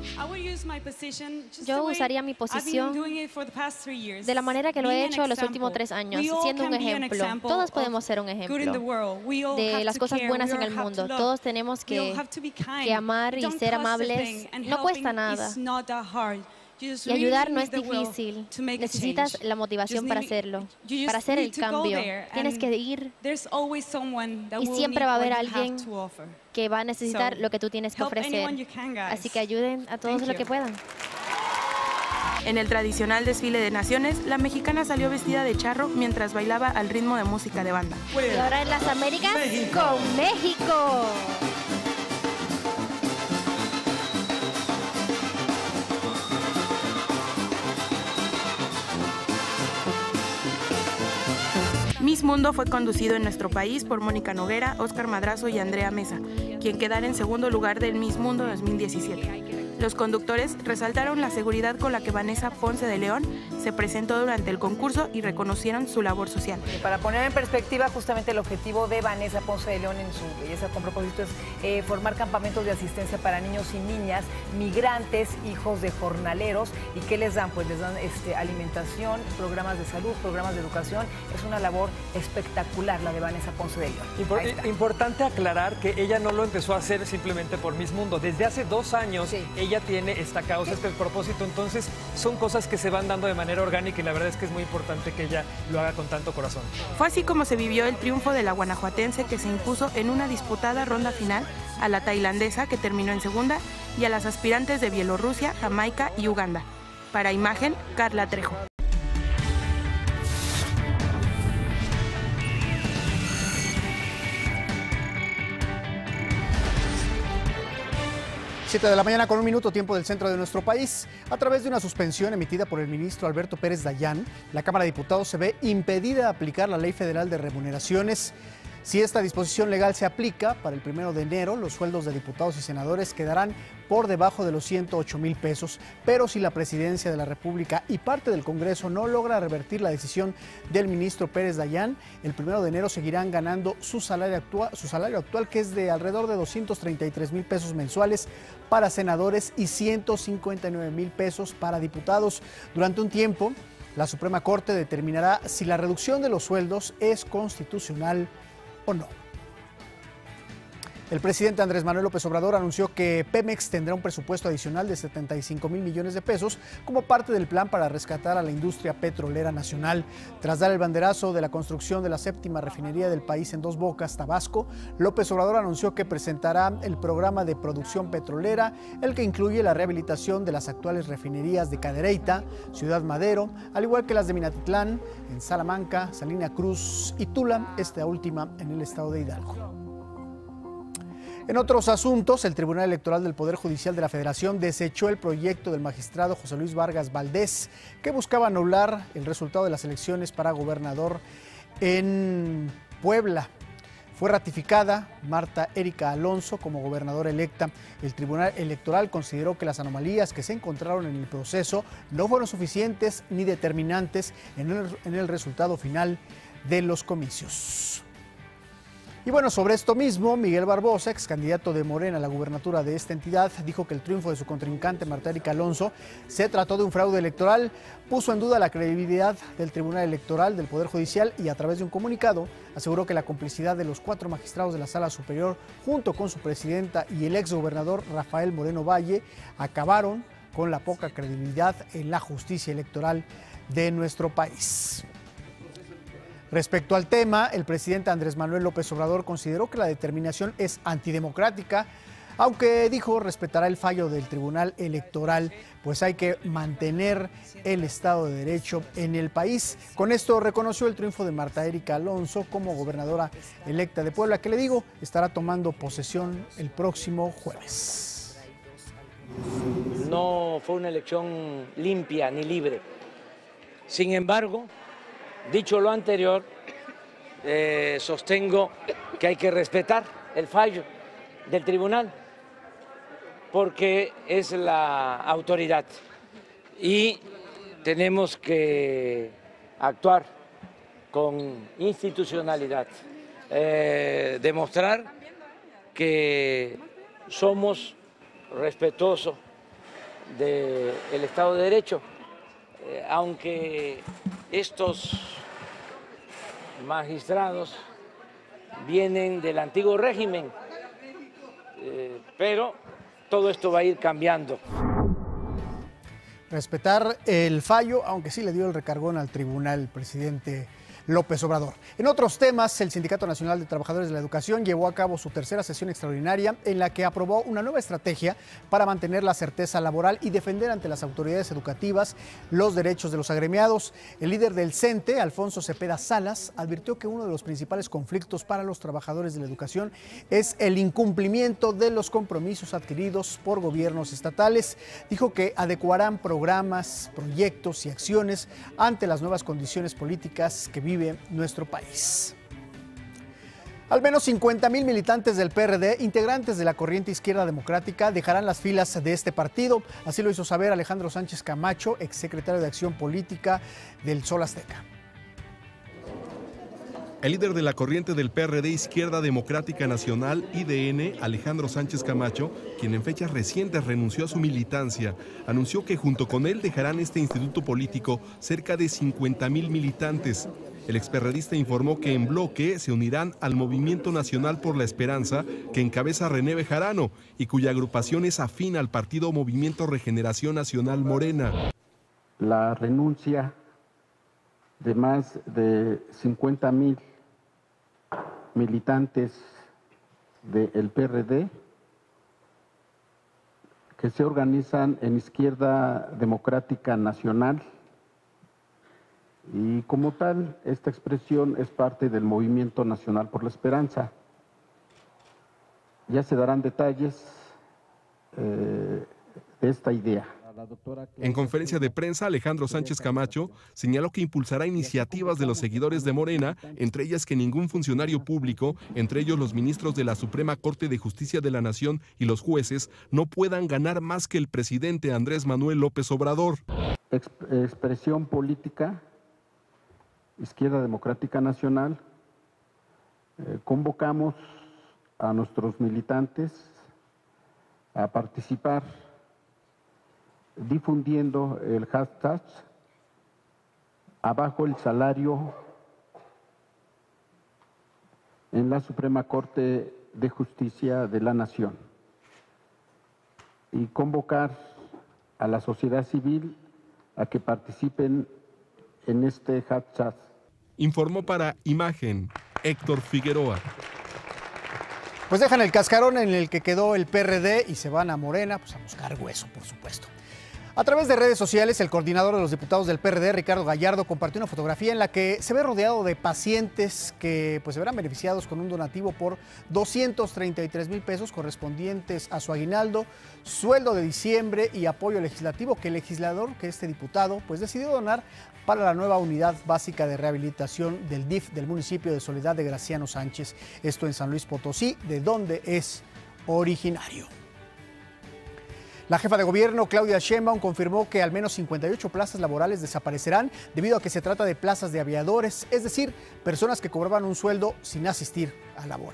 Yo usaría mi posición de la manera que lo he hecho los últimos tres años, siendo un ejemplo. Todos podemos ser un ejemplo de las cosas buenas en el mundo. Todos tenemos que, que amar y ser amables. No cuesta nada. Y ayudar no es difícil. Necesitas la motivación para hacerlo, para hacer el cambio. Tienes que ir y siempre va a haber alguien que va a necesitar lo que tú tienes que ofrecer. Así que ayuden a todos lo que puedan. En el tradicional desfile de naciones, la mexicana salió vestida de charro mientras bailaba al ritmo de música de banda. Y ahora en las Américas, con México. Miss Mundo fue conducido en nuestro país por Mónica Noguera, Óscar Madrazo y Andrea Mesa, quien quedara en segundo lugar del Miss Mundo dos mil diecisiete. Los conductores resaltaron la seguridad con la que Vanessa Ponce de León se presentó durante el concurso y reconocieron su labor social. Para poner en perspectiva, justamente el objetivo de Vanessa Ponce de León en su belleza con propósito es eh, formar campamentos de asistencia para niños y niñas, migrantes, hijos de jornaleros. ¿Y qué les dan? Pues les dan este, alimentación, programas de salud, programas de educación. Es una labor espectacular la de Vanessa Ponce de León. Impor Importante aclarar que ella no lo empezó a hacer simplemente por Miss Mundo. Desde hace dos años, sí. ella ella tiene esta causa, este propósito. Entonces son cosas que se van dando de manera orgánica y la verdad es que es muy importante que ella lo haga con tanto corazón. Fue así como se vivió el triunfo de la guanajuatense, que se impuso en una disputada ronda final a la tailandesa, que terminó en segunda, y a las aspirantes de Bielorrusia, Jamaica y Uganda. Para Imagen, Carla Trejo. siete de la mañana con un minuto, tiempo del centro de nuestro país. A través de una suspensión emitida por el ministro Alberto Pérez Dayán, la Cámara de Diputados se ve impedida de aplicar la Ley Federal de Remuneraciones. Si esta disposición legal se aplica, para el primero de enero, los sueldos de diputados y senadores quedarán por debajo de los ciento ocho mil pesos, pero si la Presidencia de la República y parte del Congreso no logra revertir la decisión del ministro Pérez Dayán, el primero de enero seguirán ganando su salario actual, su salario actual, que es de alrededor de doscientos treinta y tres mil pesos mensuales para senadores y ciento cincuenta y nueve mil pesos para diputados. Durante un tiempo, la Suprema Corte determinará si la reducción de los sueldos es constitucional o no. El presidente Andrés Manuel López Obrador anunció que Pemex tendrá un presupuesto adicional de setenta y cinco mil millones de pesos como parte del plan para rescatar a la industria petrolera nacional. Tras dar el banderazo de la construcción de la séptima refinería del país en Dos Bocas, Tabasco, López Obrador anunció que presentará el programa de producción petrolera, el que incluye la rehabilitación de las actuales refinerías de Cadereyta, Ciudad Madero, al igual que las de Minatitlán, en Salamanca, Salina Cruz y Tula, esta última en el estado de Hidalgo. En otros asuntos, el Tribunal Electoral del Poder Judicial de la Federación desechó el proyecto del magistrado José Luis Vargas Valdés, que buscaba anular el resultado de las elecciones para gobernador en Puebla. Fue ratificada Marta Erika Alonso como gobernadora electa. El Tribunal Electoral consideró que las anomalías que se encontraron en el proceso no fueron suficientes ni determinantes en el, en el resultado final de los comicios. Y bueno, sobre esto mismo, Miguel Barbosa, ex candidato de Morena a la gubernatura de esta entidad, dijo que el triunfo de su contrincante Marta Erika Alonso se trató de un fraude electoral, puso en duda la credibilidad del Tribunal Electoral del Poder Judicial y a través de un comunicado aseguró que la complicidad de los cuatro magistrados de la Sala Superior junto con su presidenta y el ex gobernador Rafael Moreno Valle acabaron con la poca credibilidad en la justicia electoral de nuestro país. Respecto al tema, el presidente Andrés Manuel López Obrador consideró que la determinación es antidemocrática, aunque dijo respetará el fallo del Tribunal Electoral, pues hay que mantener el Estado de Derecho en el país. Con esto reconoció el triunfo de Marta Erika Alonso como gobernadora electa de Puebla, que le digo, estará tomando posesión el próximo jueves. No fue una elección limpia ni libre. Sin embargo, dicho lo anterior, eh, sostengo que hay que respetar el fallo del tribunal porque es la autoridad y tenemos que actuar con institucionalidad, eh, demostrar que somos respetuosos del Estado de Derecho, eh, aunque estos magistrados vienen del antiguo régimen, eh, pero todo esto va a ir cambiando. Respetar el fallo, aunque sí le dio el recargón al tribunal el presidente López Obrador. En otros temas, el Sindicato Nacional de Trabajadores de la Educación llevó a cabo su tercera sesión extraordinaria en la que aprobó una nueva estrategia para mantener la certeza laboral y defender ante las autoridades educativas los derechos de los agremiados. El líder del CENTE, Alfonso Cepeda Salas, advirtió que uno de los principales conflictos para los trabajadores de la educación es el incumplimiento de los compromisos adquiridos por gobiernos estatales. Dijo que adecuarán programas, proyectos y acciones ante las nuevas condiciones políticas que vive nuestro país. Al menos cincuenta mil militantes del P R D, integrantes de la corriente Izquierda Democrática, dejarán las filas de este partido. Así lo hizo saber Alejandro Sánchez Camacho, exsecretario de Acción Política del Sol Azteca. El líder de la corriente del P R D Izquierda Democrática Nacional, I D N, Alejandro Sánchez Camacho, quien en fechas recientes renunció a su militancia, anunció que junto con él dejarán este instituto político cerca de cincuenta mil militantes. El experredista informó que en bloque se unirán al Movimiento Nacional por la Esperanza, que encabeza René Bejarano y cuya agrupación es afín al partido Movimiento Regeneración Nacional Morena. La renuncia de más de cincuenta mil militantes del P R D que se organizan en Izquierda Democrática Nacional, y como tal, esta expresión es parte del Movimiento Nacional por la Esperanza. Ya se darán detalles eh, de esta idea. En conferencia de prensa, Alejandro Sánchez Camacho señaló que impulsará iniciativas de los seguidores de Morena, entre ellas que ningún funcionario público, entre ellos los ministros de la Suprema Corte de Justicia de la Nación y los jueces, no puedan ganar más que el presidente Andrés Manuel López Obrador. Exp- expresión política, Izquierda Democrática Nacional, eh, convocamos a nuestros militantes a participar difundiendo el hashtag abajo el salario en la Suprema Corte de Justicia de la Nación, y convocar a la sociedad civil a que participen en este hashtag. Informó para Imagen Héctor Figueroa. Pues dejan el cascarón en el que quedó el P R D y se van a Morena, pues a buscar hueso, por supuesto. A través de redes sociales, el coordinador de los diputados del P R D, Ricardo Gallardo, compartió una fotografía en la que se ve rodeado de pacientes que pues, se verán beneficiados con un donativo por doscientos treinta y tres mil pesos correspondientes a su aguinaldo, sueldo de diciembre y apoyo legislativo que el legislador, que este diputado, pues decidió donar para la nueva unidad básica de rehabilitación del D I F del municipio de Soledad de Graciano Sánchez, esto en San Luis Potosí, de donde es originario. La jefa de gobierno, Claudia Sheinbaum, confirmó que al menos cincuenta y ocho plazas laborales desaparecerán debido a que se trata de plazas de aviadores, es decir, personas que cobraban un sueldo sin asistir a laborar.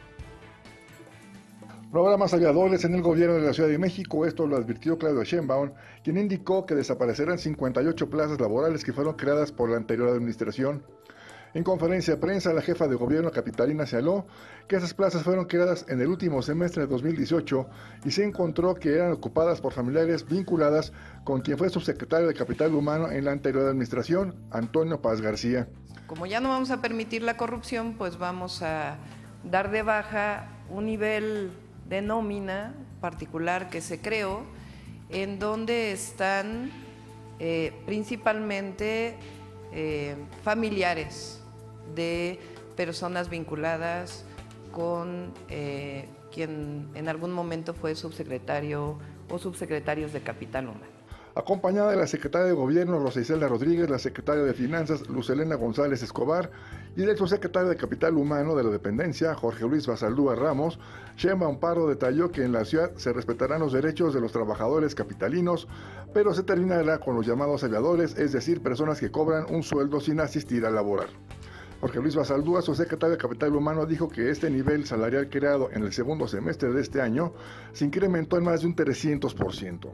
No habrá más aviadores en el gobierno de la Ciudad de México, esto lo advirtió Claudia Sheinbaum, quien indicó que desaparecerán cincuenta y ocho plazas laborales que fueron creadas por la anterior administración. En conferencia de prensa, la jefa de gobierno capitalina señaló que esas plazas fueron creadas en el último semestre de dos mil dieciocho y se encontró que eran ocupadas por familiares vinculadas con quien fue subsecretario de Capital Humano en la anterior administración, Antonio Paz García. Como ya no vamos a permitir la corrupción, pues vamos a dar de baja un nivel de nómina particular que se creó, en donde están eh, principalmente eh, familiares de personas vinculadas con eh, quien en algún momento fue subsecretario o subsecretarios de Capital Humano. Acompañada de la secretaria de Gobierno, Rosa Isela Rodríguez, la secretaria de Finanzas, Luz Helena González Escobar, y del subsecretario de Capital Humano de la Dependencia, Jorge Luis Basaldúa Ramos, Sheinbaum Pardo detalló que en la ciudad se respetarán los derechos de los trabajadores capitalinos, pero se terminará con los llamados aviadores, es decir, personas que cobran un sueldo sin asistir a laborar. Jorge Luis Basaldúa, subsecretario de Capital Humano, dijo que este nivel salarial creado en el segundo semestre de este año se incrementó en más de un trescientos por ciento.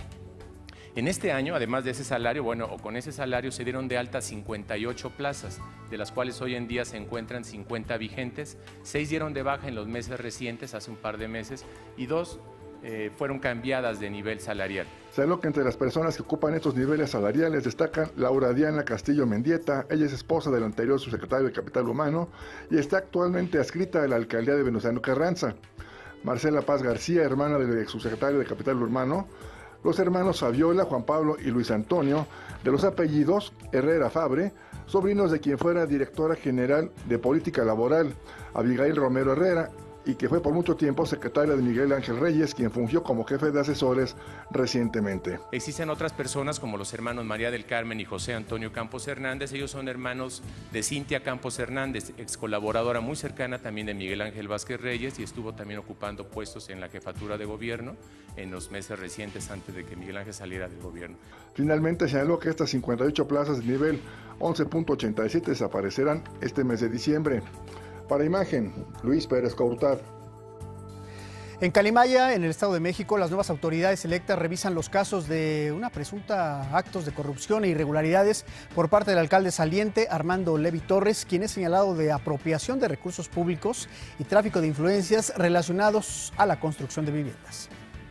En este año, además de ese salario, bueno, o con ese salario se dieron de alta cincuenta y ocho plazas, de las cuales hoy en día se encuentran cincuenta vigentes, seis dieron de baja en los meses recientes, hace un par de meses, y dos eh, fueron cambiadas de nivel salarial. Se habló que entre las personas que ocupan estos niveles salariales destacan Laura Diana Castillo Mendieta, ella es esposa del anterior subsecretario de Capital Humano y está actualmente adscrita a la alcaldía de Venustiano Carranza. Marcela Paz García, hermana del ex subsecretario de Capital Humano, los hermanos Fabiola, Juan Pablo y Luis Antonio, de los apellidos Herrera Fabre, sobrinos de quien fuera directora general de Política Laboral, Abigail Romero Herrera, y que fue por mucho tiempo secretaria de Miguel Ángel Reyes, quien fungió como jefe de asesores recientemente. Existen otras personas como los hermanos María del Carmen y José Antonio Campos Hernández. Ellos son hermanos de Cintia Campos Hernández, ex colaboradora muy cercana también de Miguel Ángel Vázquez Reyes, y estuvo también ocupando puestos en la jefatura de gobierno en los meses recientes antes de que Miguel Ángel saliera del gobierno. Finalmente señaló que estas cincuenta y ocho plazas de nivel once punto ochenta y siete desaparecerán este mes de diciembre. Para Imagen, Luis Pérez Courtad. En Calimaya, en el Estado de México, las nuevas autoridades electas revisan los casos de una presunta actos de corrupción e irregularidades por parte del alcalde saliente Armando Levi Torres, quien es señalado de apropiación de recursos públicos y tráfico de influencias relacionados a la construcción de viviendas.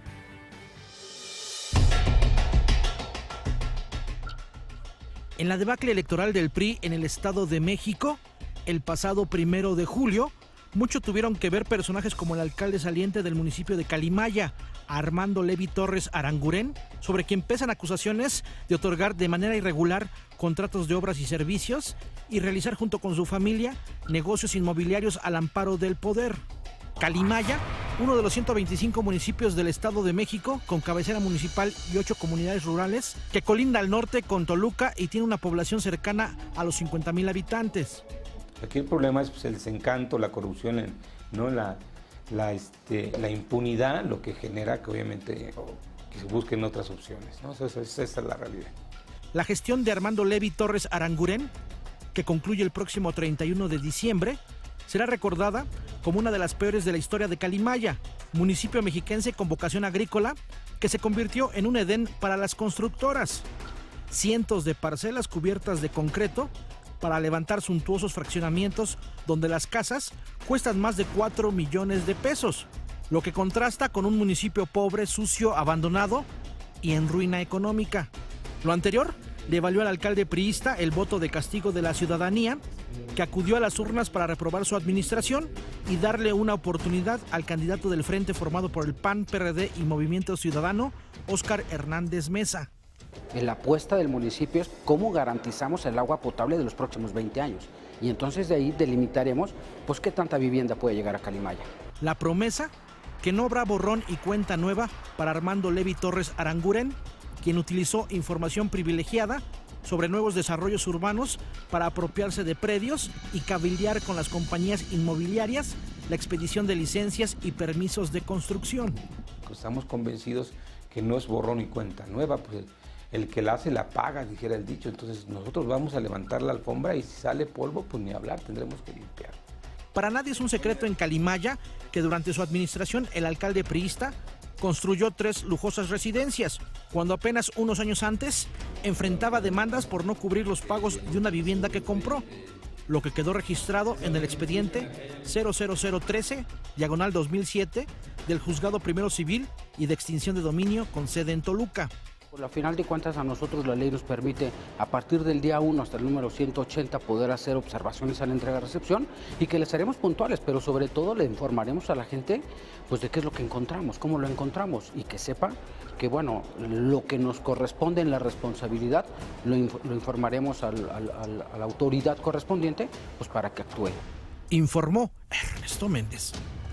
En la debacle electoral del P R I en el Estado de México, el pasado primero de julio, mucho tuvieron que ver personajes como el alcalde saliente del municipio de Calimaya, Armando Levi Torres Aranguren, sobre quien pesan acusaciones de otorgar de manera irregular contratos de obras y servicios y realizar junto con su familia negocios inmobiliarios al amparo del poder. Calimaya, uno de los ciento veinticinco municipios del Estado de México, con cabecera municipal y ocho comunidades rurales, que colinda al norte con Toluca y tiene una población cercana a los cincuenta mil habitantes. Aquí el problema es pues, el desencanto, la corrupción, ¿no? la, la, este, la impunidad, lo que genera que obviamente que se busquen otras opciones, ¿no? Esa, esa es la realidad. La gestión de Armando Levi Torres Aranguren, que concluye el próximo treinta y uno de diciembre, será recordada como una de las peores de la historia de Calimaya, municipio mexiquense con vocación agrícola que se convirtió en un edén para las constructoras. Cientos de parcelas cubiertas de concreto para levantar suntuosos fraccionamientos donde las casas cuestan más de cuatro millones de pesos, lo que contrasta con un municipio pobre, sucio, abandonado y en ruina económica. Lo anterior le valió al alcalde priista el voto de castigo de la ciudadanía, que acudió a las urnas para reprobar su administración y darle una oportunidad al candidato del frente formado por el P A N, P R D y Movimiento Ciudadano, Óscar Hernández Mesa. La apuesta del municipio es cómo garantizamos el agua potable de los próximos veinte años. Y entonces de ahí delimitaremos pues qué tanta vivienda puede llegar a Calimaya. La promesa, que no habrá borrón y cuenta nueva para Armando Levi Torres Aranguren, quien utilizó información privilegiada sobre nuevos desarrollos urbanos para apropiarse de predios y cabildear con las compañías inmobiliarias la expedición de licencias y permisos de construcción. Estamos convencidos que no es borrón y cuenta nueva, pues el que la hace la paga, dijera el dicho. Entonces nosotros vamos a levantar la alfombra y si sale polvo, pues ni hablar, tendremos que limpiar. Para nadie es un secreto en Calimaya que durante su administración el alcalde priista construyó tres lujosas residencias, cuando apenas unos años antes enfrentaba demandas por no cubrir los pagos de una vivienda que compró, lo que quedó registrado en el expediente cero cero cero trece, diagonal dos mil siete, del Juzgado Primero Civil y de Extinción de Dominio con sede en Toluca. Por la final de cuentas, a nosotros la ley nos permite, a partir del día uno hasta el número ciento ochenta, poder hacer observaciones a la entrega-recepción y que les haremos puntuales, pero sobre todo le informaremos a la gente pues de qué es lo que encontramos, cómo lo encontramos y que sepa que, bueno, lo que nos corresponde en la responsabilidad lo, inf lo informaremos al, al, al, a la autoridad correspondiente pues para que actúe. Informó Ernesto Méndez.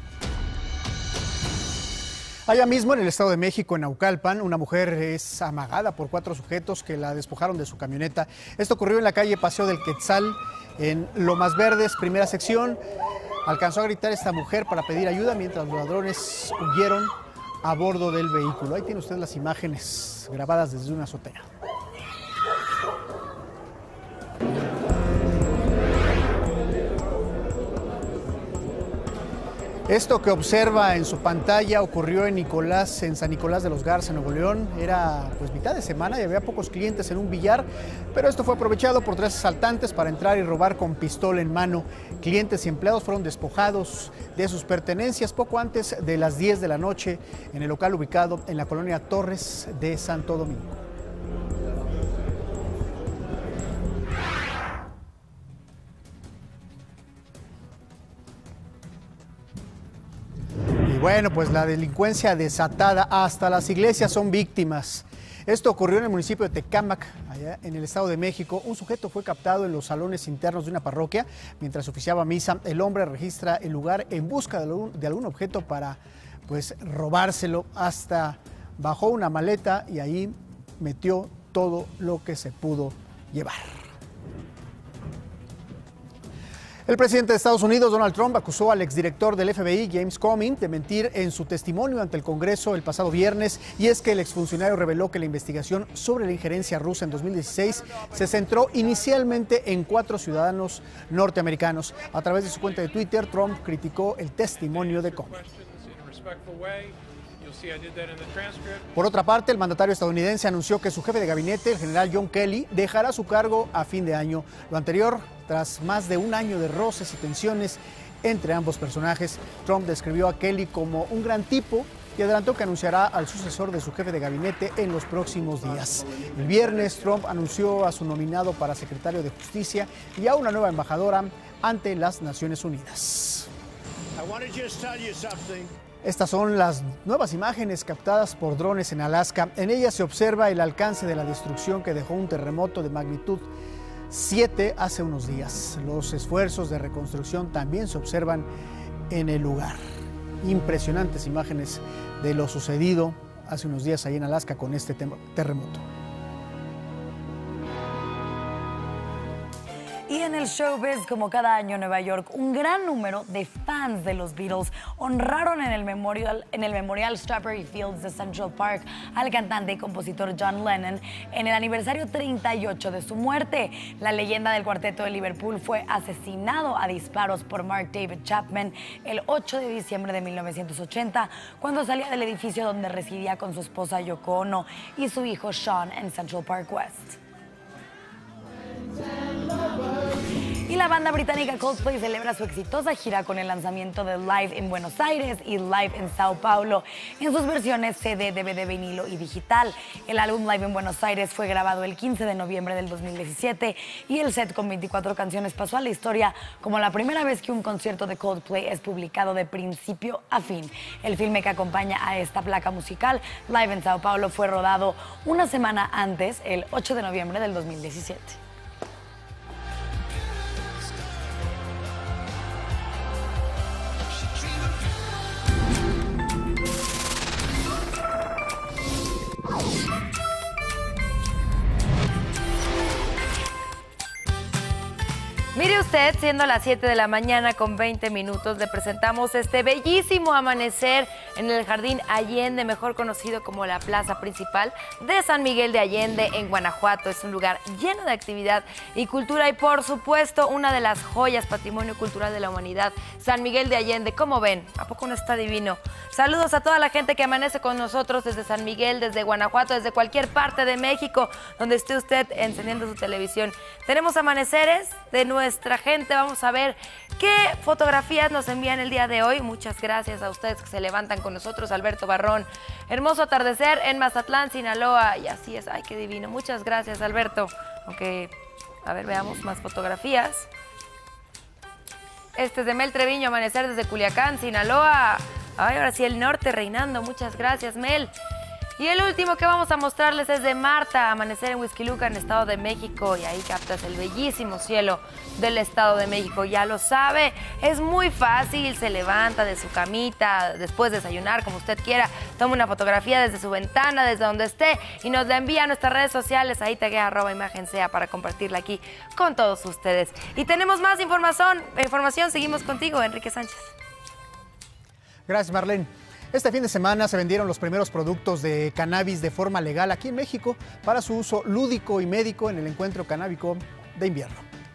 Allá mismo, en el Estado de México, en Naucalpan, una mujer es amagada por cuatro sujetos que la despojaron de su camioneta. Esto ocurrió en la calle Paseo del Quetzal, en Lomas Verdes, primera sección. Alcanzó a gritar esta mujer para pedir ayuda mientras los ladrones huyeron a bordo del vehículo. Ahí tiene usted las imágenes grabadas desde una azotea. Esto que observa en su pantalla ocurrió en Nicolás, en San Nicolás de los Garza, Nuevo León. Era pues mitad de semana y había pocos clientes en un billar, pero esto fue aprovechado por tres asaltantes para entrar y robar con pistola en mano. Clientes y empleados fueron despojados de sus pertenencias poco antes de las diez de la noche en el local ubicado en la colonia Torres de Santo Domingo. Bueno, pues la delincuencia desatada, hasta las iglesias son víctimas. Esto ocurrió en el municipio de Tecámac, allá en el Estado de México. Un sujeto fue captado en los salones internos de una parroquia mientras oficiaba misa. El hombre registra el lugar en busca de algún, de algún objeto para pues robárselo. Hasta bajó una maleta y ahí metió todo lo que se pudo llevar. El presidente de Estados Unidos, Donald Trump, acusó al exdirector del F B I, James Comey, de mentir en su testimonio ante el Congreso el pasado viernes, y es que el exfuncionario reveló que la investigación sobre la injerencia rusa en dos mil dieciséis se centró inicialmente en cuatro ciudadanos norteamericanos. A través de su cuenta de Twitter, Trump criticó el testimonio de Comey. Por otra parte, el mandatario estadounidense anunció que su jefe de gabinete, el general John Kelly, dejará su cargo a fin de año. Lo anterior, tras más de un año de roces y tensiones entre ambos personajes. Trump describió a Kelly como un gran tipo y adelantó que anunciará al sucesor de su jefe de gabinete en los próximos días. El viernes, Trump anunció a su nominado para secretario de Justicia y a una nueva embajadora ante las Naciones Unidas. Estas son las nuevas imágenes captadas por drones en Alaska. En ellas se observa el alcance de la destrucción que dejó un terremoto de magnitud siete hace unos días. Los esfuerzos de reconstrucción también se observan en el lugar. Impresionantes imágenes de lo sucedido hace unos días ahí en Alaska con este terremoto. Y en el showbiz, como cada año en Nueva York, un gran número de fans de los Beatles honraron en el Memorial, en el Memorial Strawberry Fields de Central Park al cantante y compositor John Lennon en el aniversario treinta y ocho de su muerte. La leyenda del cuarteto de Liverpool fue asesinado a disparos por Mark David Chapman el ocho de diciembre de mil novecientos ochenta, cuando salía del edificio donde residía con su esposa Yoko Ono y su hijo Sean en Central Park West. Y la banda británica Coldplay celebra su exitosa gira con el lanzamiento de Live en Buenos Aires y Live en Sao Paulo en sus versiones C D, D V D, vinilo y digital. El álbum Live en Buenos Aires fue grabado el quince de noviembre del dos mil diecisiete y el set con veinticuatro canciones pasó a la historia como la primera vez que un concierto de Coldplay es publicado de principio a fin. El filme que acompaña a esta placa musical, Live en Sao Paulo, fue rodado una semana antes, el ocho de noviembre del dos mil diecisiete. Mire usted, siendo las siete de la mañana con veinte minutos, le presentamos este bellísimo amanecer en el Jardín Allende, mejor conocido como la plaza principal de San Miguel de Allende en Guanajuato. Es un lugar lleno de actividad y cultura y, por supuesto, una de las joyas patrimonio cultural de la humanidad, San Miguel de Allende. ¿Cómo ven? ¿A poco no está divino? Saludos a toda la gente que amanece con nosotros desde San Miguel, desde Guanajuato, desde cualquier parte de México, donde esté usted encendiendo su televisión. Tenemos amaneceres de nuestra gente. Vamos a ver qué fotografías nos envían el día de hoy. Muchas gracias a ustedes que se levantan con nosotros. Alberto Barrón, hermoso atardecer en Mazatlán, Sinaloa. Y así es, ay, qué divino. Muchas gracias, Alberto. Aunque, a ver, veamos más fotografías. Este es de Mel Treviño, amanecer desde Culiacán, Sinaloa. Ay, ahora sí el norte reinando. Muchas gracias, Mel. Y el último que vamos a mostrarles es de Marta, amanecer en Huixquilucan, Estado de México, y ahí captas el bellísimo cielo del Estado de México. Ya lo sabe, es muy fácil, se levanta de su camita, después de desayunar, como usted quiera, toma una fotografía desde su ventana, desde donde esté, y nos la envía a nuestras redes sociales, ahí taguea arroba imagen sea para compartirla aquí con todos ustedes. Y tenemos más información, información, seguimos contigo, Enrique Sánchez. Gracias, Marlene. Este fin de semana se vendieron los primeros productos de cannabis de forma legal aquí en México para su uso lúdico y médico en el encuentro canábico de invierno.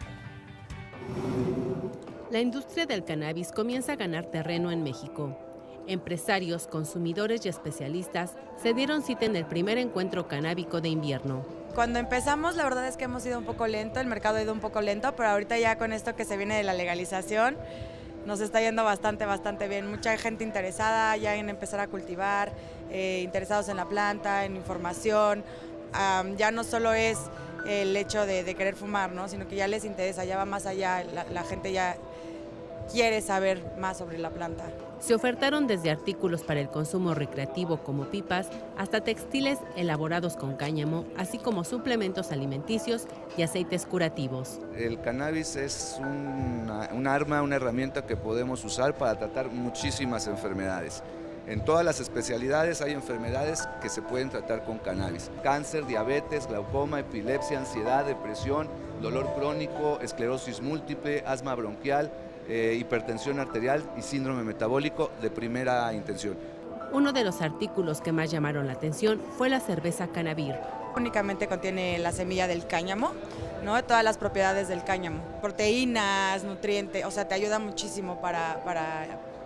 La industria del cannabis comienza a ganar terreno en México. Empresarios, consumidores y especialistas se dieron cita en el primer encuentro canábico de invierno. Cuando empezamos, la verdad es que hemos ido un poco lento, el mercado ha ido un poco lento, pero ahorita ya con esto que se viene de la legalización, nos está yendo bastante, bastante bien. Mucha gente interesada ya en empezar a cultivar, eh, interesados en la planta, en información. Um, ya no solo es el hecho de, de querer fumar, ¿no? Sino que ya les interesa, ya va más allá. La, la gente ya quiere saber más sobre la planta. Se ofertaron desde artículos para el consumo recreativo como pipas hasta textiles elaborados con cáñamo, así como suplementos alimenticios y aceites curativos. El cannabis es una, un arma, una herramienta que podemos usar para tratar muchísimas enfermedades. En todas las especialidades hay enfermedades que se pueden tratar con cannabis. Cáncer, diabetes, glaucoma, epilepsia, ansiedad, depresión, dolor crónico, esclerosis múltiple, asma bronquial, Eh, hipertensión arterial y síndrome metabólico de primera intención. Uno de los artículos que más llamaron la atención fue la cerveza Cannabir. Únicamente contiene la semilla del cáñamo, ¿no? Todas las propiedades del cáñamo, proteínas, nutrientes, o sea, te ayuda muchísimo para, para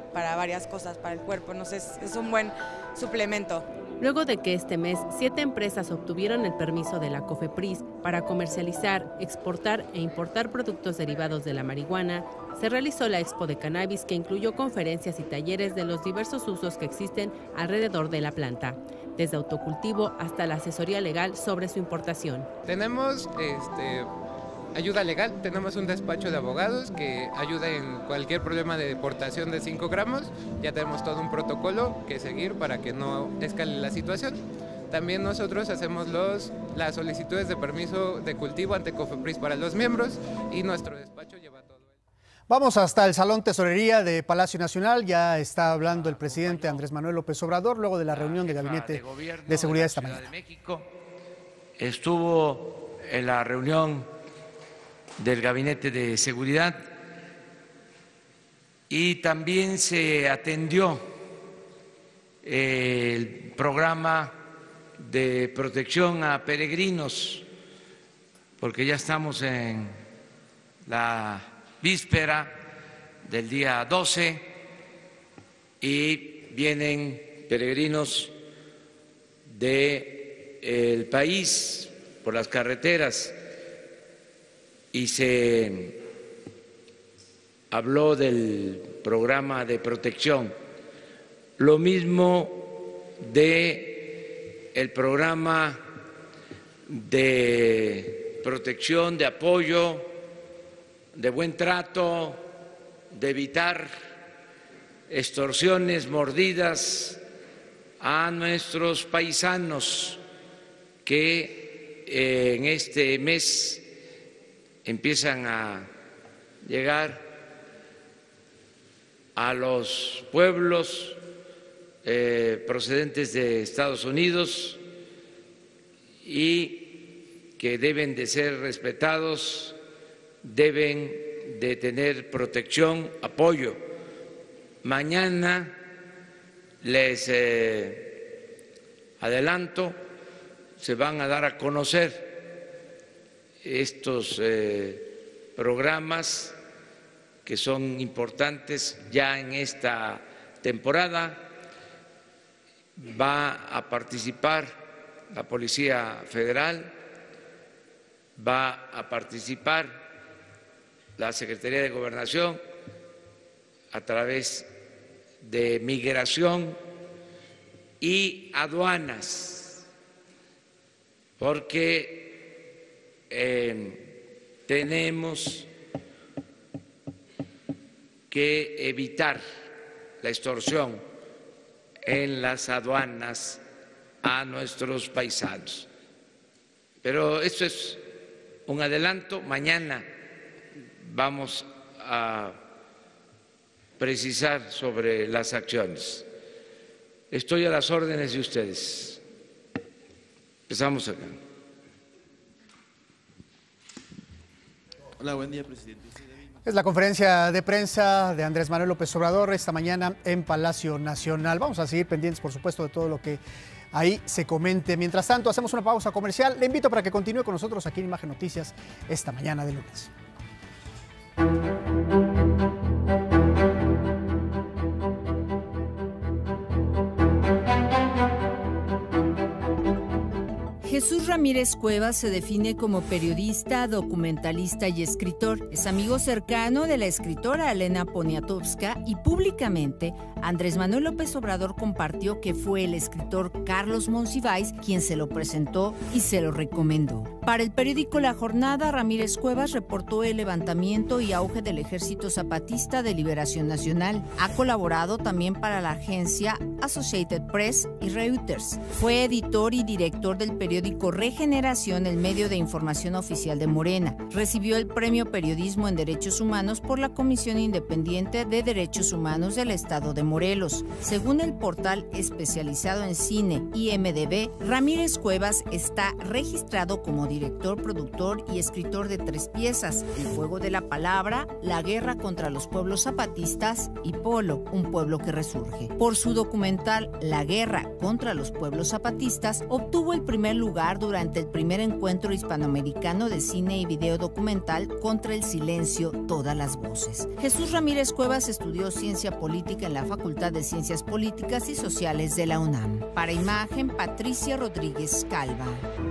para varias cosas, para el cuerpo. No sé, es, es un buen suplemento. Luego de que este mes siete empresas obtuvieron el permiso de la COFEPRIS para comercializar, exportar e importar productos derivados de la marihuana, se realizó la Expo de Cannabis, que incluyó conferencias y talleres de los diversos usos que existen alrededor de la planta, desde autocultivo hasta la asesoría legal sobre su importación. Tenemos este, ayuda legal, tenemos un despacho de abogados que ayuda en cualquier problema de deportación de cinco gramos, ya tenemos todo un protocolo que seguir para que no escale la situación. También nosotros hacemos los, las solicitudes de permiso de cultivo ante COFEPRIS para los miembros y nuestro despacho lleva todo. Vamos hasta el Salón Tesorería de Palacio Nacional. Ya está hablando el presidente Andrés Manuel López Obrador luego de la reunión de Gabinete de Seguridad esta mañana. Estuvo en la reunión del Gabinete de Seguridad y también se atendió el programa de protección a peregrinos, porque ya estamos en la víspera del día doce y vienen peregrinos del país por las carreteras y se habló del programa de protección, lo mismo de el programa de protección, de apoyo, de buen trato, de evitar extorsiones, mordidas a nuestros paisanos que eh, en este mes empiezan a llegar a los pueblos eh, procedentes de Estados Unidos y que deben de ser respetados, deben de tener protección, apoyo. Mañana les eh, adelanto, se van a dar a conocer estos eh, programas que son importantes ya en esta temporada. Va a participar la Policía Federal, va a participar la Secretaría de Gobernación a través de Migración y Aduanas, porque eh, tenemos que evitar la extorsión en las aduanas a nuestros paisanos. Pero esto es un adelanto. Mañana vamos a precisar sobre las acciones. Estoy a las órdenes de ustedes. Empezamos acá. Hola, buen día, presidente. Es la conferencia de prensa de Andrés Manuel López Obrador esta mañana en Palacio Nacional. Vamos a seguir pendientes, por supuesto, de todo lo que ahí se comente. Mientras tanto, hacemos una pausa comercial. Le invito para que continúe con nosotros aquí en Imagen Noticias esta mañana de lunes. Jesús Ramírez Cuevas se define como periodista, documentalista y escritor. Es amigo cercano de la escritora Elena Poniatowska y públicamente Andrés Manuel López Obrador compartió que fue el escritor Carlos Monsiváis quien se lo presentó y se lo recomendó. Para el periódico La Jornada, Ramírez Cuevas reportó el levantamiento y auge del Ejército Zapatista de Liberación Nacional. Ha colaborado también para la agencia Associated Press y Reuters. Fue editor y director del periódico Regeneración, el medio de información oficial de Morena. Recibió el Premio Periodismo en Derechos Humanos por la Comisión Independiente de Derechos Humanos del Estado de Morelos. Según el portal especializado en cine I M D B, Ramírez Cuevas está registrado como director, productor y escritor de tres piezas: El Fuego de la Palabra, La Guerra contra los Pueblos Zapatistas y Polo, un pueblo que resurge. Por su documental La Guerra contra los Pueblos Zapatistas, obtuvo el primer lugar lugar durante el primer encuentro hispanoamericano de cine y video documental Contra el silencio, todas las voces. Jesús Ramírez Cuevas estudió ciencia política en la Facultad de Ciencias Políticas y Sociales de la UNAM. Para Imagen, Patricia Rodríguez Calva.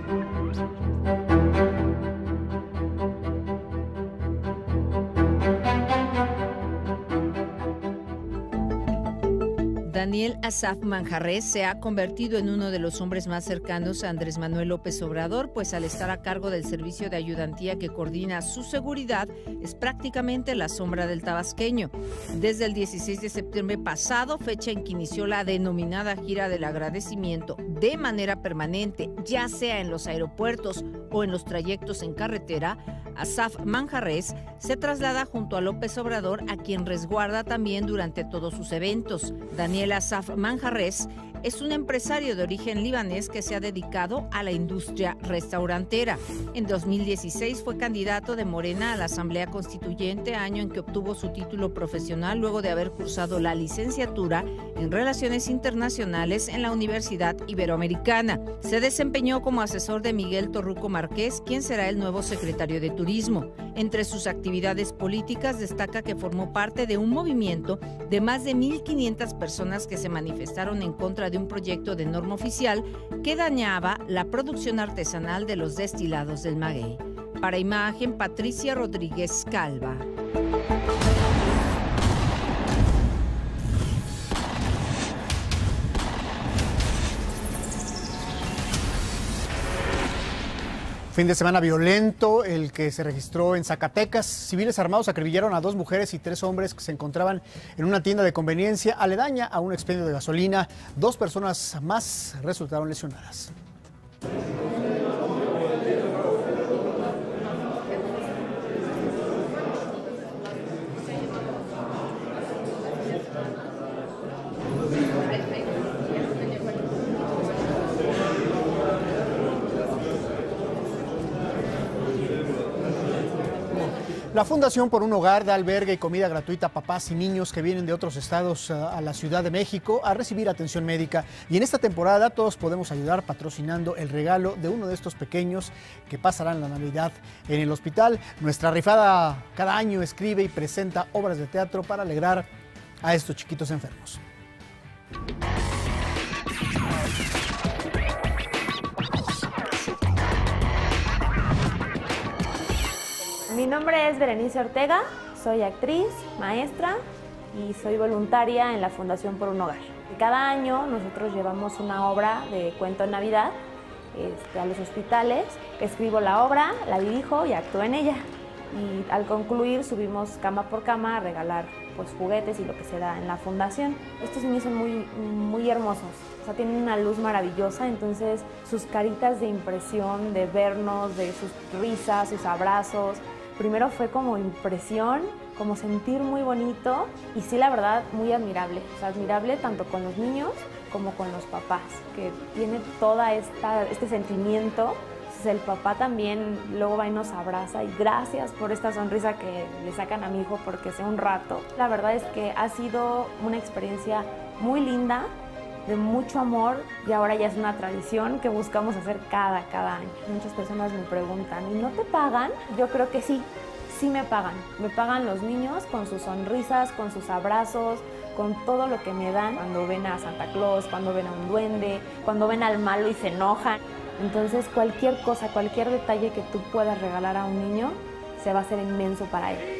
Daniel Asaf Manjarrés se ha convertido en uno de los hombres más cercanos a Andrés Manuel López Obrador, pues al estar a cargo del servicio de ayudantía que coordina su seguridad, es prácticamente la sombra del tabasqueño. Desde el dieciséis de septiembre pasado, fecha en que inició la denominada gira del agradecimiento de manera permanente, ya sea en los aeropuertos o en los trayectos en carretera, Asaf Manjarrés se traslada junto a López Obrador, a quien resguarda también durante todos sus eventos. Daniel Asaf Manjarrés es un empresario de origen libanés que se ha dedicado a la industria restaurantera. En dos mil dieciséis fue candidato de Morena a la Asamblea Constituyente, año en que obtuvo su título profesional luego de haber cursado la licenciatura en Relaciones Internacionales en la Universidad Iberoamericana. Se desempeñó como asesor de Miguel Torruco Márquez, quien será el nuevo secretario de Turismo. Entre sus actividades políticas destaca que formó parte de un movimiento de más de mil quinientas personas que se manifestaron en contra de un proyecto de norma oficial que dañaba la producción artesanal de los destilados del maguey. Para Imagen, Patricia Rodríguez Calva. Fin de semana violento, el que se registró en Zacatecas. Civiles armados acribillaron a dos mujeres y tres hombres que se encontraban en una tienda de conveniencia aledaña a un expendio de gasolina. Dos personas más resultaron lesionadas. La Fundación por un Hogar da albergue y comida gratuita a papás y niños que vienen de otros estados a la Ciudad de México a recibir atención médica. Y en esta temporada todos podemos ayudar patrocinando el regalo de uno de estos pequeños que pasarán la Navidad en el hospital. Nuestra rifada cada año escribe y presenta obras de teatro para alegrar a estos chiquitos enfermos. Mi nombre es Berenice Ortega, soy actriz, maestra y soy voluntaria en la Fundación por un Hogar. Cada año nosotros llevamos una obra de cuento en Navidad este, a los hospitales. Escribo la obra, la dirijo y actúo en ella. Y al concluir subimos cama por cama a regalar pues, juguetes y lo que se da en la fundación. Estos niños son muy, muy hermosos, o sea, tienen una luz maravillosa, entonces sus caritas de impresión, de vernos, de sus risas, sus abrazos. Primero fue como impresión, como sentir muy bonito y sí, la verdad, muy admirable. O sea, admirable tanto con los niños como con los papás, que tiene toda esta este sentimiento. Entonces el papá también luego va y nos abraza y gracias por esta sonrisa que le sacan a mi hijo porque sea un rato. La verdad es que ha sido una experiencia muy linda, de mucho amor y ahora ya es una tradición que buscamos hacer cada, cada año. Muchas personas me preguntan, ¿y no te pagan? Yo creo que sí, sí me pagan. Me pagan los niños con sus sonrisas, con sus abrazos, con todo lo que me dan cuando ven a Santa Claus, cuando ven a un duende, cuando ven al malo y se enojan. Entonces cualquier cosa, cualquier detalle que tú puedas regalar a un niño se va a hacer inmenso para él.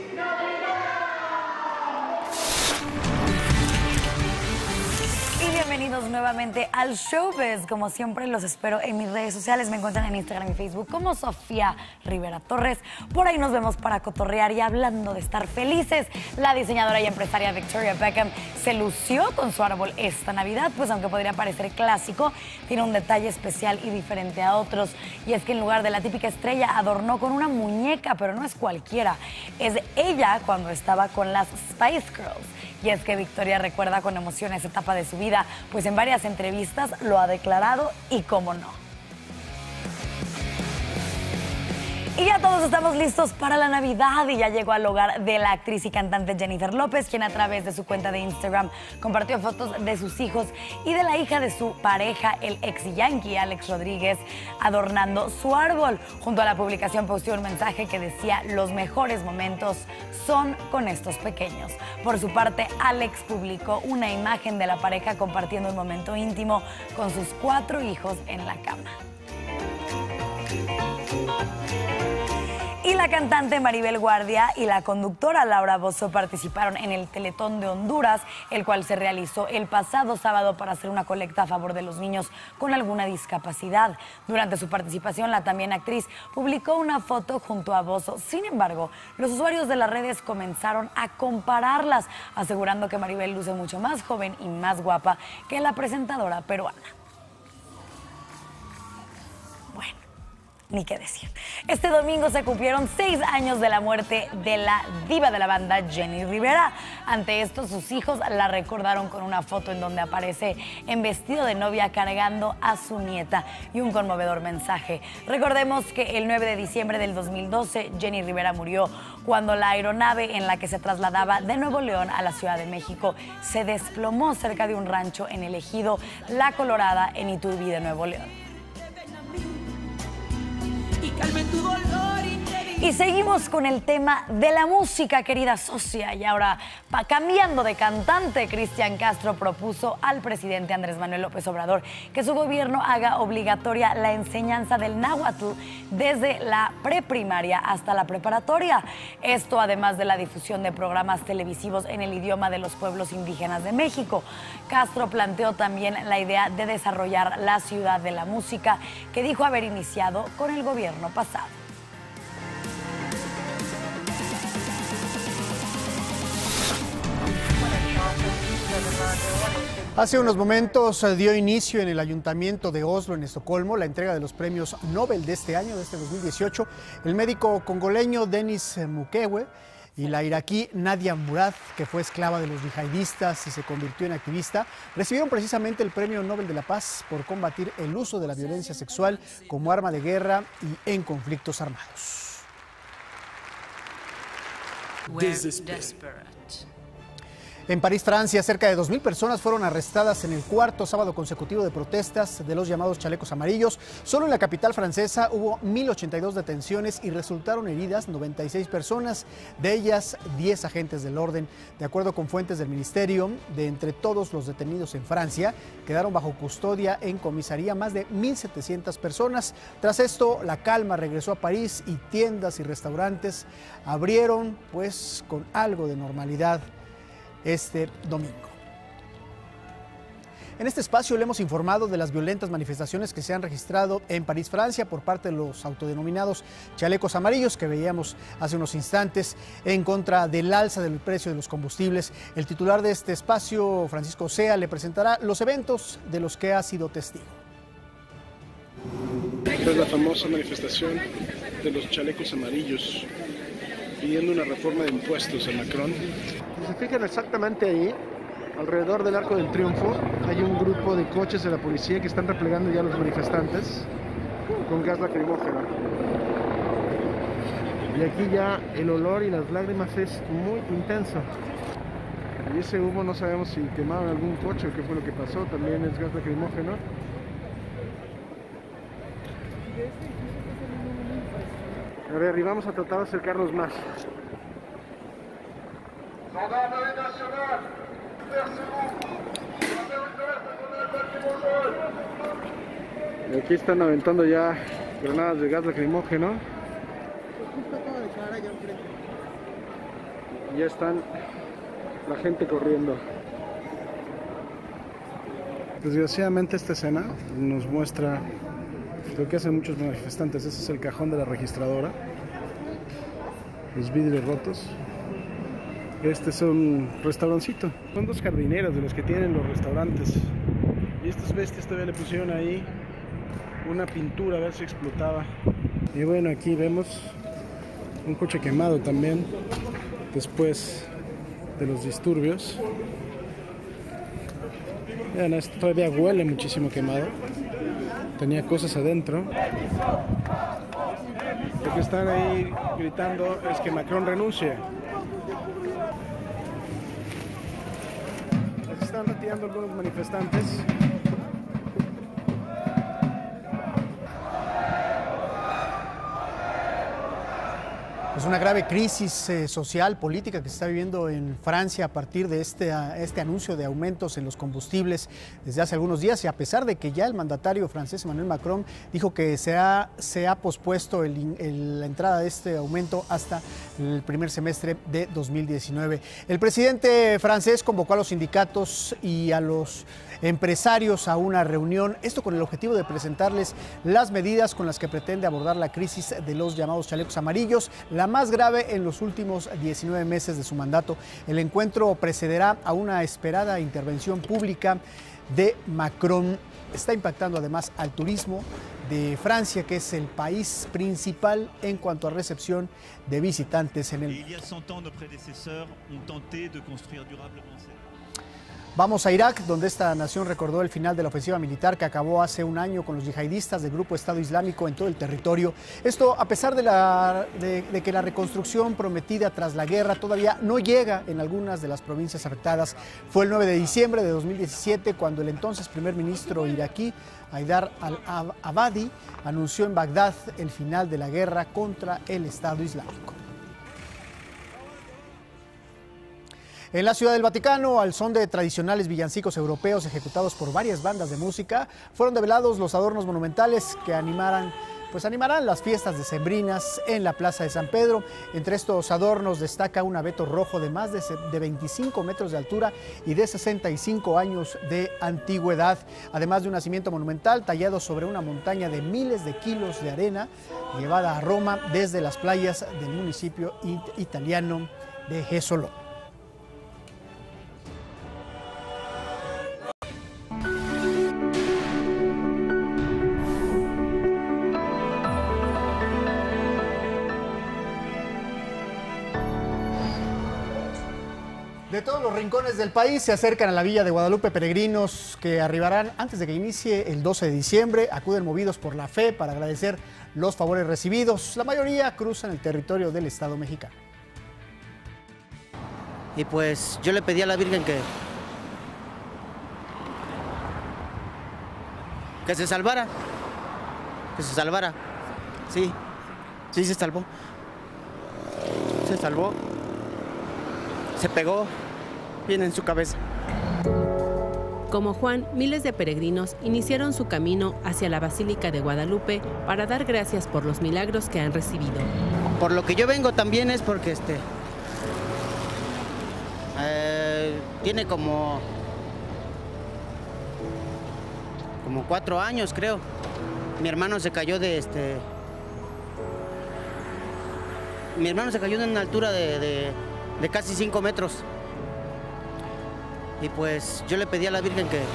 Bienvenidos nuevamente al Showbiz. Como siempre, los espero en mis redes sociales. Me encuentran en Instagram y Facebook como Sofía Rivera Torres. Por ahí nos vemos para cotorrear. Y hablando de estar felices, la diseñadora y empresaria Victoria Beckham se lució con su árbol esta Navidad, pues aunque podría parecer clásico, tiene un detalle especial y diferente a otros. Y es que en lugar de la típica estrella, adornó con una muñeca, pero no es cualquiera. Es ella cuando estaba con las Spice Girls. Y es que Victoria recuerda con emoción esa etapa de su vida, pues en varias entrevistas lo ha declarado y cómo no. Y ya todos estamos listos para la Navidad y ya llegó al hogar de la actriz y cantante Jennifer López, quien a través de su cuenta de Instagram compartió fotos de sus hijos y de la hija de su pareja, el ex yankee Alex Rodríguez, adornando su árbol. Junto a la publicación posteó un mensaje que decía: los mejores momentos son con estos pequeños. Por su parte, Alex publicó una imagen de la pareja compartiendo un momento íntimo con sus cuatro hijos en la cama. Y la cantante Maribel Guardia y la conductora Laura Bozzo participaron en el Teletón de Honduras, el cual se realizó el pasado sábado para hacer una colecta a favor de los niños con alguna discapacidad. Durante su participación, la también actriz publicó una foto junto a Bozzo. Sin embargo, los usuarios de las redes comenzaron a compararlas, asegurando que Maribel luce mucho más joven y más guapa que la presentadora peruana. Ni qué decir. Este domingo se cumplieron seis años de la muerte de la diva de la banda, Jenny Rivera. Ante esto, sus hijos la recordaron con una foto en donde aparece en vestido de novia cargando a su nieta y un conmovedor mensaje. Recordemos que el nueve de diciembre del dos mil doce, Jenny Rivera murió cuando la aeronave en la que se trasladaba de Nuevo León a la Ciudad de México se desplomó cerca de un rancho en el ejido La Colorada, en Iturbide de Nuevo León. Y seguimos con el tema de la música, querida socia. Y ahora, pa, cambiando de cantante, Cristian Castro propuso al presidente Andrés Manuel López Obrador que su gobierno haga obligatoria la enseñanza del náhuatl desde la preprimaria hasta la preparatoria. Esto además de la difusión de programas televisivos en el idioma de los pueblos indígenas de México. Castro planteó también la idea de desarrollar la ciudad de la música, que dijo haber iniciado con el gobierno pasado. Hace unos momentos dio inicio en el Ayuntamiento de Oslo, en Estocolmo, la entrega de los premios Nobel de este año, de este dos mil dieciocho. El médico congoleño Denis Mukwege y la iraquí Nadia Murad, que fue esclava de los yihadistas y se convirtió en activista, recibieron precisamente el Premio Nobel de la Paz por combatir el uso de la violencia sexual como arma de guerra y en conflictos armados. En París, Francia, cerca de dos mil personas fueron arrestadas en el cuarto sábado consecutivo de protestas de los llamados chalecos amarillos. Solo en la capital francesa hubo mil ochenta y dos detenciones y resultaron heridas noventa y seis personas, de ellas diez agentes del orden. De acuerdo con fuentes del ministerio, de entre todos los detenidos en Francia, quedaron bajo custodia en comisaría más de mil setecientas personas. Tras esto, la calma regresó a París y tiendas y restaurantes abrieron pues con algo de normalidad este domingo. En este espacio le hemos informado de las violentas manifestaciones que se han registrado en París, Francia, por parte de los autodenominados chalecos amarillos que veíamos hace unos instantes en contra del alza del precio de los combustibles. El titular de este espacio, Francisco Sea, le presentará los eventos de los que ha sido testigo. Esta es la famosa manifestación de los chalecos amarillos pidiendo una reforma de impuestos a Macron. Si se fijan exactamente ahí, alrededor del Arco del Triunfo, hay un grupo de coches de la policía que están replegando ya a los manifestantes con gas lacrimógeno. Y aquí ya el olor y las lágrimas es muy intenso. Y ese humo no sabemos si quemaron algún coche o qué fue lo que pasó, también es gas lacrimógeno. A ver, y vamos a tratar de acercarnos más. Y aquí están aventando ya granadas de gas lacrimógeno. Y ya están la gente corriendo. Desgraciadamente esta escena nos muestra lo que hacen muchos manifestantes. Ese es el cajón de la registradora, los vidrios rotos. Este es un restaurancito, son dos jardineros de los que tienen los restaurantes. Y estas bestias todavía le pusieron ahí una pintura a ver si explotaba. Y bueno, aquí vemos un coche quemado también después de los disturbios. Vean, esto todavía huele muchísimo quemado. Tenía cosas adentro. que están ahí gritando es que Macron renuncie. Se están retirando algunos manifestantes. Es una grave crisis eh, social, política que se está viviendo en Francia a partir de este, a, este anuncio de aumentos en los combustibles desde hace algunos días, y a pesar de que ya el mandatario francés Emmanuel Macron dijo que se ha, se ha pospuesto el, el, la entrada de este aumento hasta el primer semestre de dos mil diecinueve. El presidente francés convocó a los sindicatos y a los empresarios a una reunión, esto con el objetivo de presentarles las medidas con las que pretende abordar la crisis de los llamados chalecos amarillos, la más grave en los últimos diecinueve meses de su mandato. El encuentro precederá a una esperada intervención pública de Macron. Está impactando además al turismo de Francia, que es el país principal en cuanto a recepción de visitantes en el mundo. Vamos a Irak, donde esta nación recordó el final de la ofensiva militar que acabó hace un año con los yihadistas del Grupo Estado Islámico en todo el territorio. Esto a pesar de, la, de, de que la reconstrucción prometida tras la guerra todavía no llega en algunas de las provincias afectadas. Fue el nueve de diciembre de dos mil diecisiete cuando el entonces primer ministro iraquí, Haidar al-Abadi, anunció en Bagdad el final de la guerra contra el Estado Islámico. En la Ciudad del Vaticano, al son de tradicionales villancicos europeos ejecutados por varias bandas de música, fueron develados los adornos monumentales que animaran, pues animarán las fiestas decembrinas en la Plaza de San Pedro. Entre estos adornos destaca un abeto rojo de más de veinticinco metros de altura y de sesenta y cinco años de antigüedad, además de un nacimiento monumental tallado sobre una montaña de miles de kilos de arena llevada a Roma desde las playas del municipio italiano de Jesolo. De todos los rincones del país se acercan a la Villa de Guadalupe peregrinos que arribarán antes de que inicie el doce de diciembre. Acuden movidos por la fe para agradecer los favores recibidos. La mayoría cruzan el territorio del Estado mexicano. Y pues yo le pedí a la Virgen que, que se salvara, que se salvara. Sí, sí se salvó. Se salvó. Se pegó bien en su cabeza. Como Juan, miles de peregrinos iniciaron su camino hacia la Basílica de Guadalupe para dar gracias por los milagros que han recibido. Por lo que yo vengo también es porque este eh, tiene como como cuatro años, creo. Mi hermano se cayó de este mi hermano se cayó de una altura de, de de casi cinco metros. Y pues yo le pedí a la Virgen que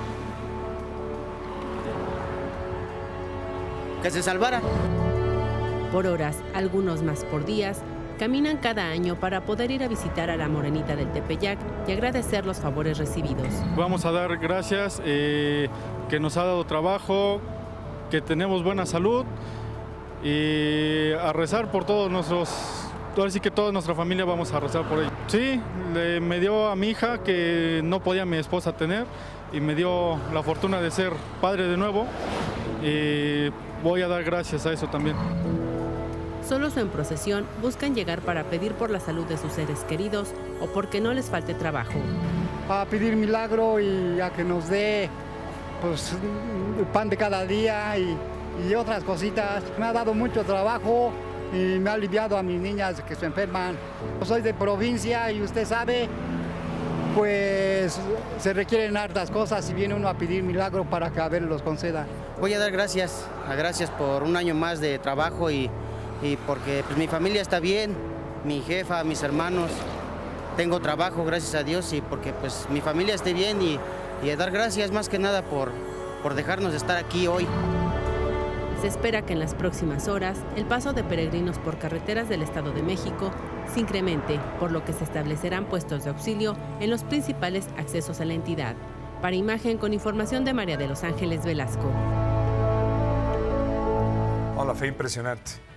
que se salvara. Por horas, algunos más por días, caminan cada año para poder ir a visitar a la Morenita del Tepeyac y agradecer los favores recibidos. Vamos a dar gracias eh, que nos ha dado trabajo, que tenemos buena salud y a rezar por todos nuestros. Ahora sí que toda nuestra familia vamos a rezar por ella. Sí, le, me dio a mi hija que no podía mi esposa tener y me dio la fortuna de ser padre de nuevo y voy a dar gracias a eso también. Solos o en procesión buscan llegar para pedir por la salud de sus seres queridos o porque no les falte trabajo. A pedir milagro y a que nos dé pues, el pan de cada día y, y otras cositas. Me ha dado mucho trabajo y me ha aliviado a mis niñas que se enferman. Yo soy de provincia y usted sabe, pues se requieren hartas cosas y viene uno a pedir milagro para que a ver los conceda. Voy a dar gracias, a gracias por un año más de trabajo y, y porque pues, mi familia está bien, mi jefa, mis hermanos, tengo trabajo, gracias a Dios, y porque pues mi familia esté bien y, y a dar gracias más que nada por, por dejarnos estar aquí hoy. Se espera que en las próximas horas el paso de peregrinos por carreteras del Estado de México se incremente, por lo que se establecerán puestos de auxilio en los principales accesos a la entidad. Para Imagen, con información de María de los Ángeles Velasco. Oh, la fe impresionante.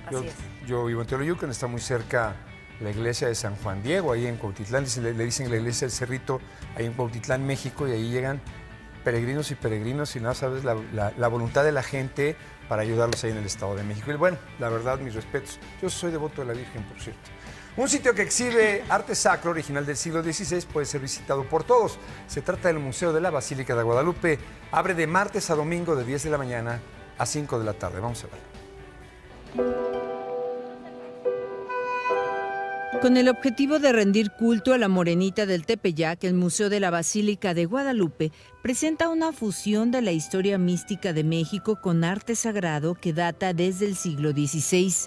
Así yo, es. yo vivo en Teoloyucan, está muy cerca la iglesia de San Juan Diego, ahí en Cuautitlán, le, le dicen la iglesia del Cerrito, ahí en Cuautitlán, México, y ahí llegan peregrinos y peregrinos y nada, sabes, la, la, la voluntad de la gente para ayudarlos ahí en el Estado de México. Y bueno, la verdad, mis respetos. Yo soy devoto de la Virgen, por cierto. Un sitio que exhibe arte sacro original del siglo dieciséis puede ser visitado por todos. Se trata del Museo de la Basílica de Guadalupe. Abre de martes a domingo de diez de la mañana a cinco de la tarde. Vamos a verlo. Con el objetivo de rendir culto a la Morenita del Tepeyac, el Museo de la Basílica de Guadalupe presenta una fusión de la historia mística de México con arte sagrado que data desde el siglo dieciséis.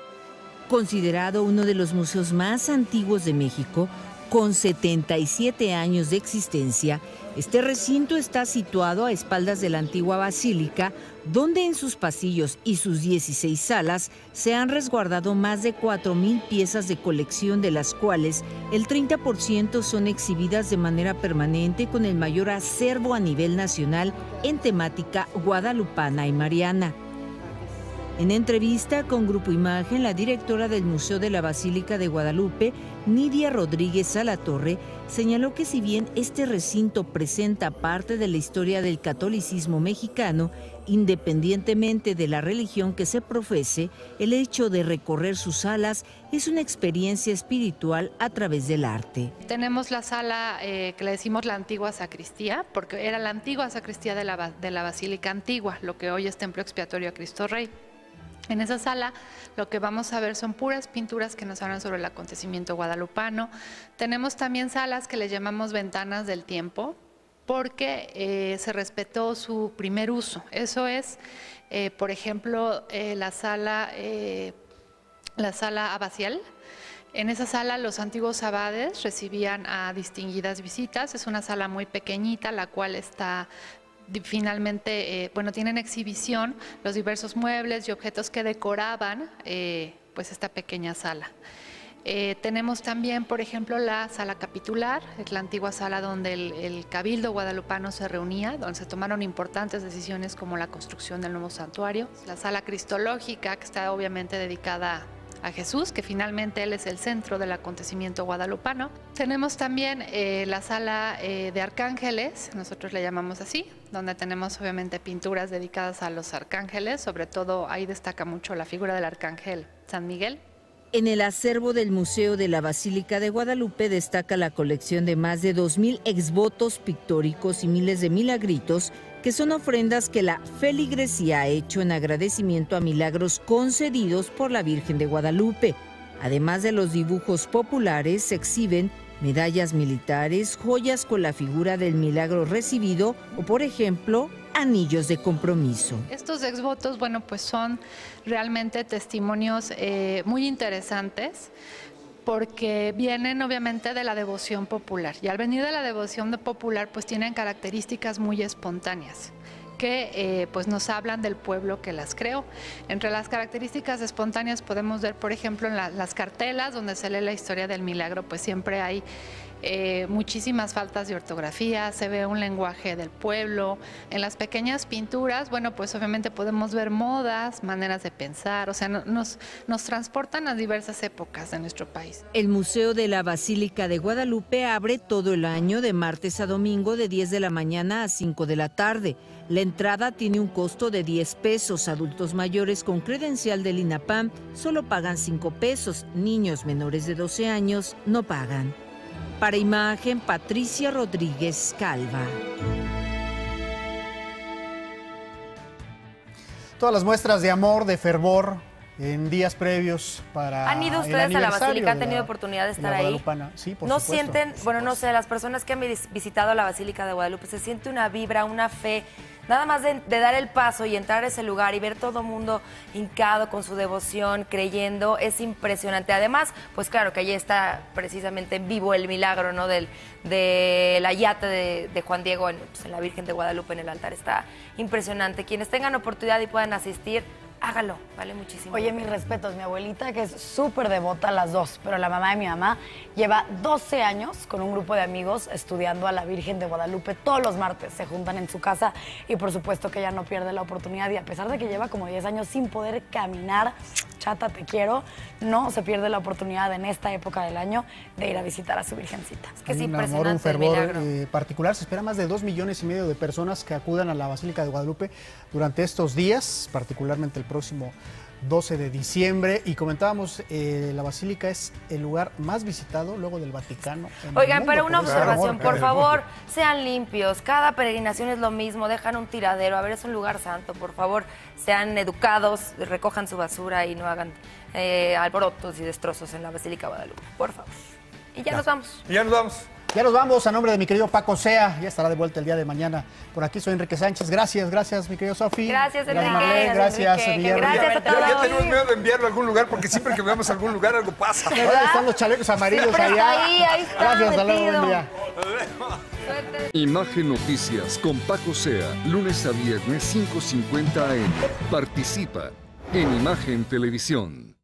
Considerado uno de los museos más antiguos de México, con setenta y siete años de existencia, este recinto está situado a espaldas de la antigua basílica, donde en sus pasillos y sus dieciséis salas se han resguardado más de cuatro mil piezas de colección, de las cuales el treinta por ciento son exhibidas de manera permanente, con el mayor acervo a nivel nacional en temática guadalupana y mariana. En entrevista con Grupo Imagen, la directora del Museo de la Basílica de Guadalupe, Nidia Rodríguez Alatorre, señaló que si bien este recinto presenta parte de la historia del catolicismo mexicano, independientemente de la religión que se profese, el hecho de recorrer sus salas es una experiencia espiritual a través del arte. Tenemos la sala eh, que le decimos la antigua sacristía, porque era la antigua sacristía de la, de la Basílica Antigua, lo que hoy es Templo Expiatorio a Cristo Rey. En esa sala lo que vamos a ver son puras pinturas que nos hablan sobre el acontecimiento guadalupano. Tenemos también salas que le llamamos ventanas del tiempo, porque eh, se respetó su primer uso. Eso es, eh, por ejemplo, eh, la sala, eh, la sala abacial. En esa sala los antiguos abades recibían a distinguidas visitas. Es una sala muy pequeñita, la cual está finalmente, eh, bueno, tienen exhibición los diversos muebles y objetos que decoraban eh, pues esta pequeña sala. Eh, tenemos también, por ejemplo, la sala capitular, es la antigua sala donde el, el cabildo guadalupano se reunía, donde se tomaron importantes decisiones como la construcción del nuevo santuario. La sala cristológica, que está obviamente dedicada a Jesús, que finalmente él es el centro del acontecimiento guadalupano. Tenemos también eh, la sala eh, de arcángeles, nosotros le llamamos así, donde tenemos obviamente pinturas dedicadas a los arcángeles, sobre todo ahí destaca mucho la figura del arcángel San Miguel. En el acervo del Museo de la Basílica de Guadalupe destaca la colección de más de dos mil exvotos pictóricos y miles de milagritos, que son ofrendas que la feligresía ha hecho en agradecimiento a milagros concedidos por la Virgen de Guadalupe. Además de los dibujos populares, se exhiben medallas militares, joyas con la figura del milagro recibido o, por ejemplo, anillos de compromiso. Estos exvotos, bueno, pues son realmente testimonios eh, muy interesantes, porque vienen obviamente de la devoción popular, y al venir de la devoción de popular pues tienen características muy espontáneas que eh, pues nos hablan del pueblo que las creó. Entre las características espontáneas podemos ver, por ejemplo, en la, las cartelas donde se lee la historia del milagro, pues siempre hay Eh, muchísimas faltas de ortografía, se ve un lenguaje del pueblo. En las pequeñas pinturas, bueno, pues obviamente podemos ver modas, maneras de pensar, o sea, no, nos, nos transportan a diversas épocas de nuestro país. El Museo de la Basílica de Guadalupe abre todo el año de martes a domingo de diez de la mañana a cinco de la tarde. La entrada tiene un costo de diez pesos. Adultos mayores con credencial del INAPAM solo pagan cinco pesos. Niños menores de doce años no pagan. Para Imagen, Patricia Rodríguez Calva. Todas las muestras de amor, de fervor en días previos para ¿Han ido el ustedes a la Basílica? ¿Han de tenido la- oportunidad de de la estar ahí? Guadalupana. Sí, por ¿No supuesto. sienten, bueno, no sé, las personas que han vis- visitado la Basílica de Guadalupe, se siente una vibra, una fe, nada más de, de dar el paso y entrar a ese lugar y ver todo el mundo hincado con su devoción, creyendo, es impresionante. Además, pues claro que allí está precisamente en vivo el milagro, ¿no? Del, de la yate de, de Juan Diego en, pues, en la Virgen de Guadalupe en el altar. Está impresionante. Quienes tengan oportunidad y puedan asistir, hágalo, vale muchísimo. Oye, mis respetos, mi abuelita, que es súper devota, las dos, pero la mamá de mi mamá lleva doce años con un grupo de amigos estudiando a la Virgen de Guadalupe todos los martes. Se juntan en su casa y por supuesto que ella no pierde la oportunidad y a pesar de que lleva como diez años sin poder caminar, chata, te quiero, no se pierde la oportunidad en esta época del año de ir a visitar a su Virgencita. Es que es un amor, impresionante un fervor el milagro. eh, particular. Se espera más de dos millones y medio de personas que acudan a la Basílica de Guadalupe durante estos días, particularmente el próximo doce de diciembre. Y comentábamos, eh, la Basílica es el lugar más visitado luego del Vaticano. en el Oigan, mundo, pero una por ese observación, amor. por favor, sean limpios. Cada peregrinación es lo mismo, dejan un tiradero. A ver, es un lugar santo, por favor, sean educados, recojan su basura y no hagan eh, alborotos y destrozos en la Basílica de Guadalupe, por favor. Y ya, Ya. nos vamos. Y ya nos vamos. Ya nos vamos, a nombre de mi querido Paco Sea, ya estará de vuelta el día de mañana. Por aquí soy Enrique Sánchez, gracias, gracias mi querido Sofi. Gracias, Enrique. Marlene, gracias, Enrique. Guillermo. Gracias a todos. Ya, ya tenemos miedo de enviarlo a algún lugar porque siempre que veamos algún lugar algo pasa. ¿Dónde están los chalecos amarillos Siempre está allá? ahí, ahí está, Gracias, hasta luego, metido. buen día. Imagen Noticias con Paco Sea, lunes a viernes cinco cincuenta a eme. Participa en Imagen Televisión.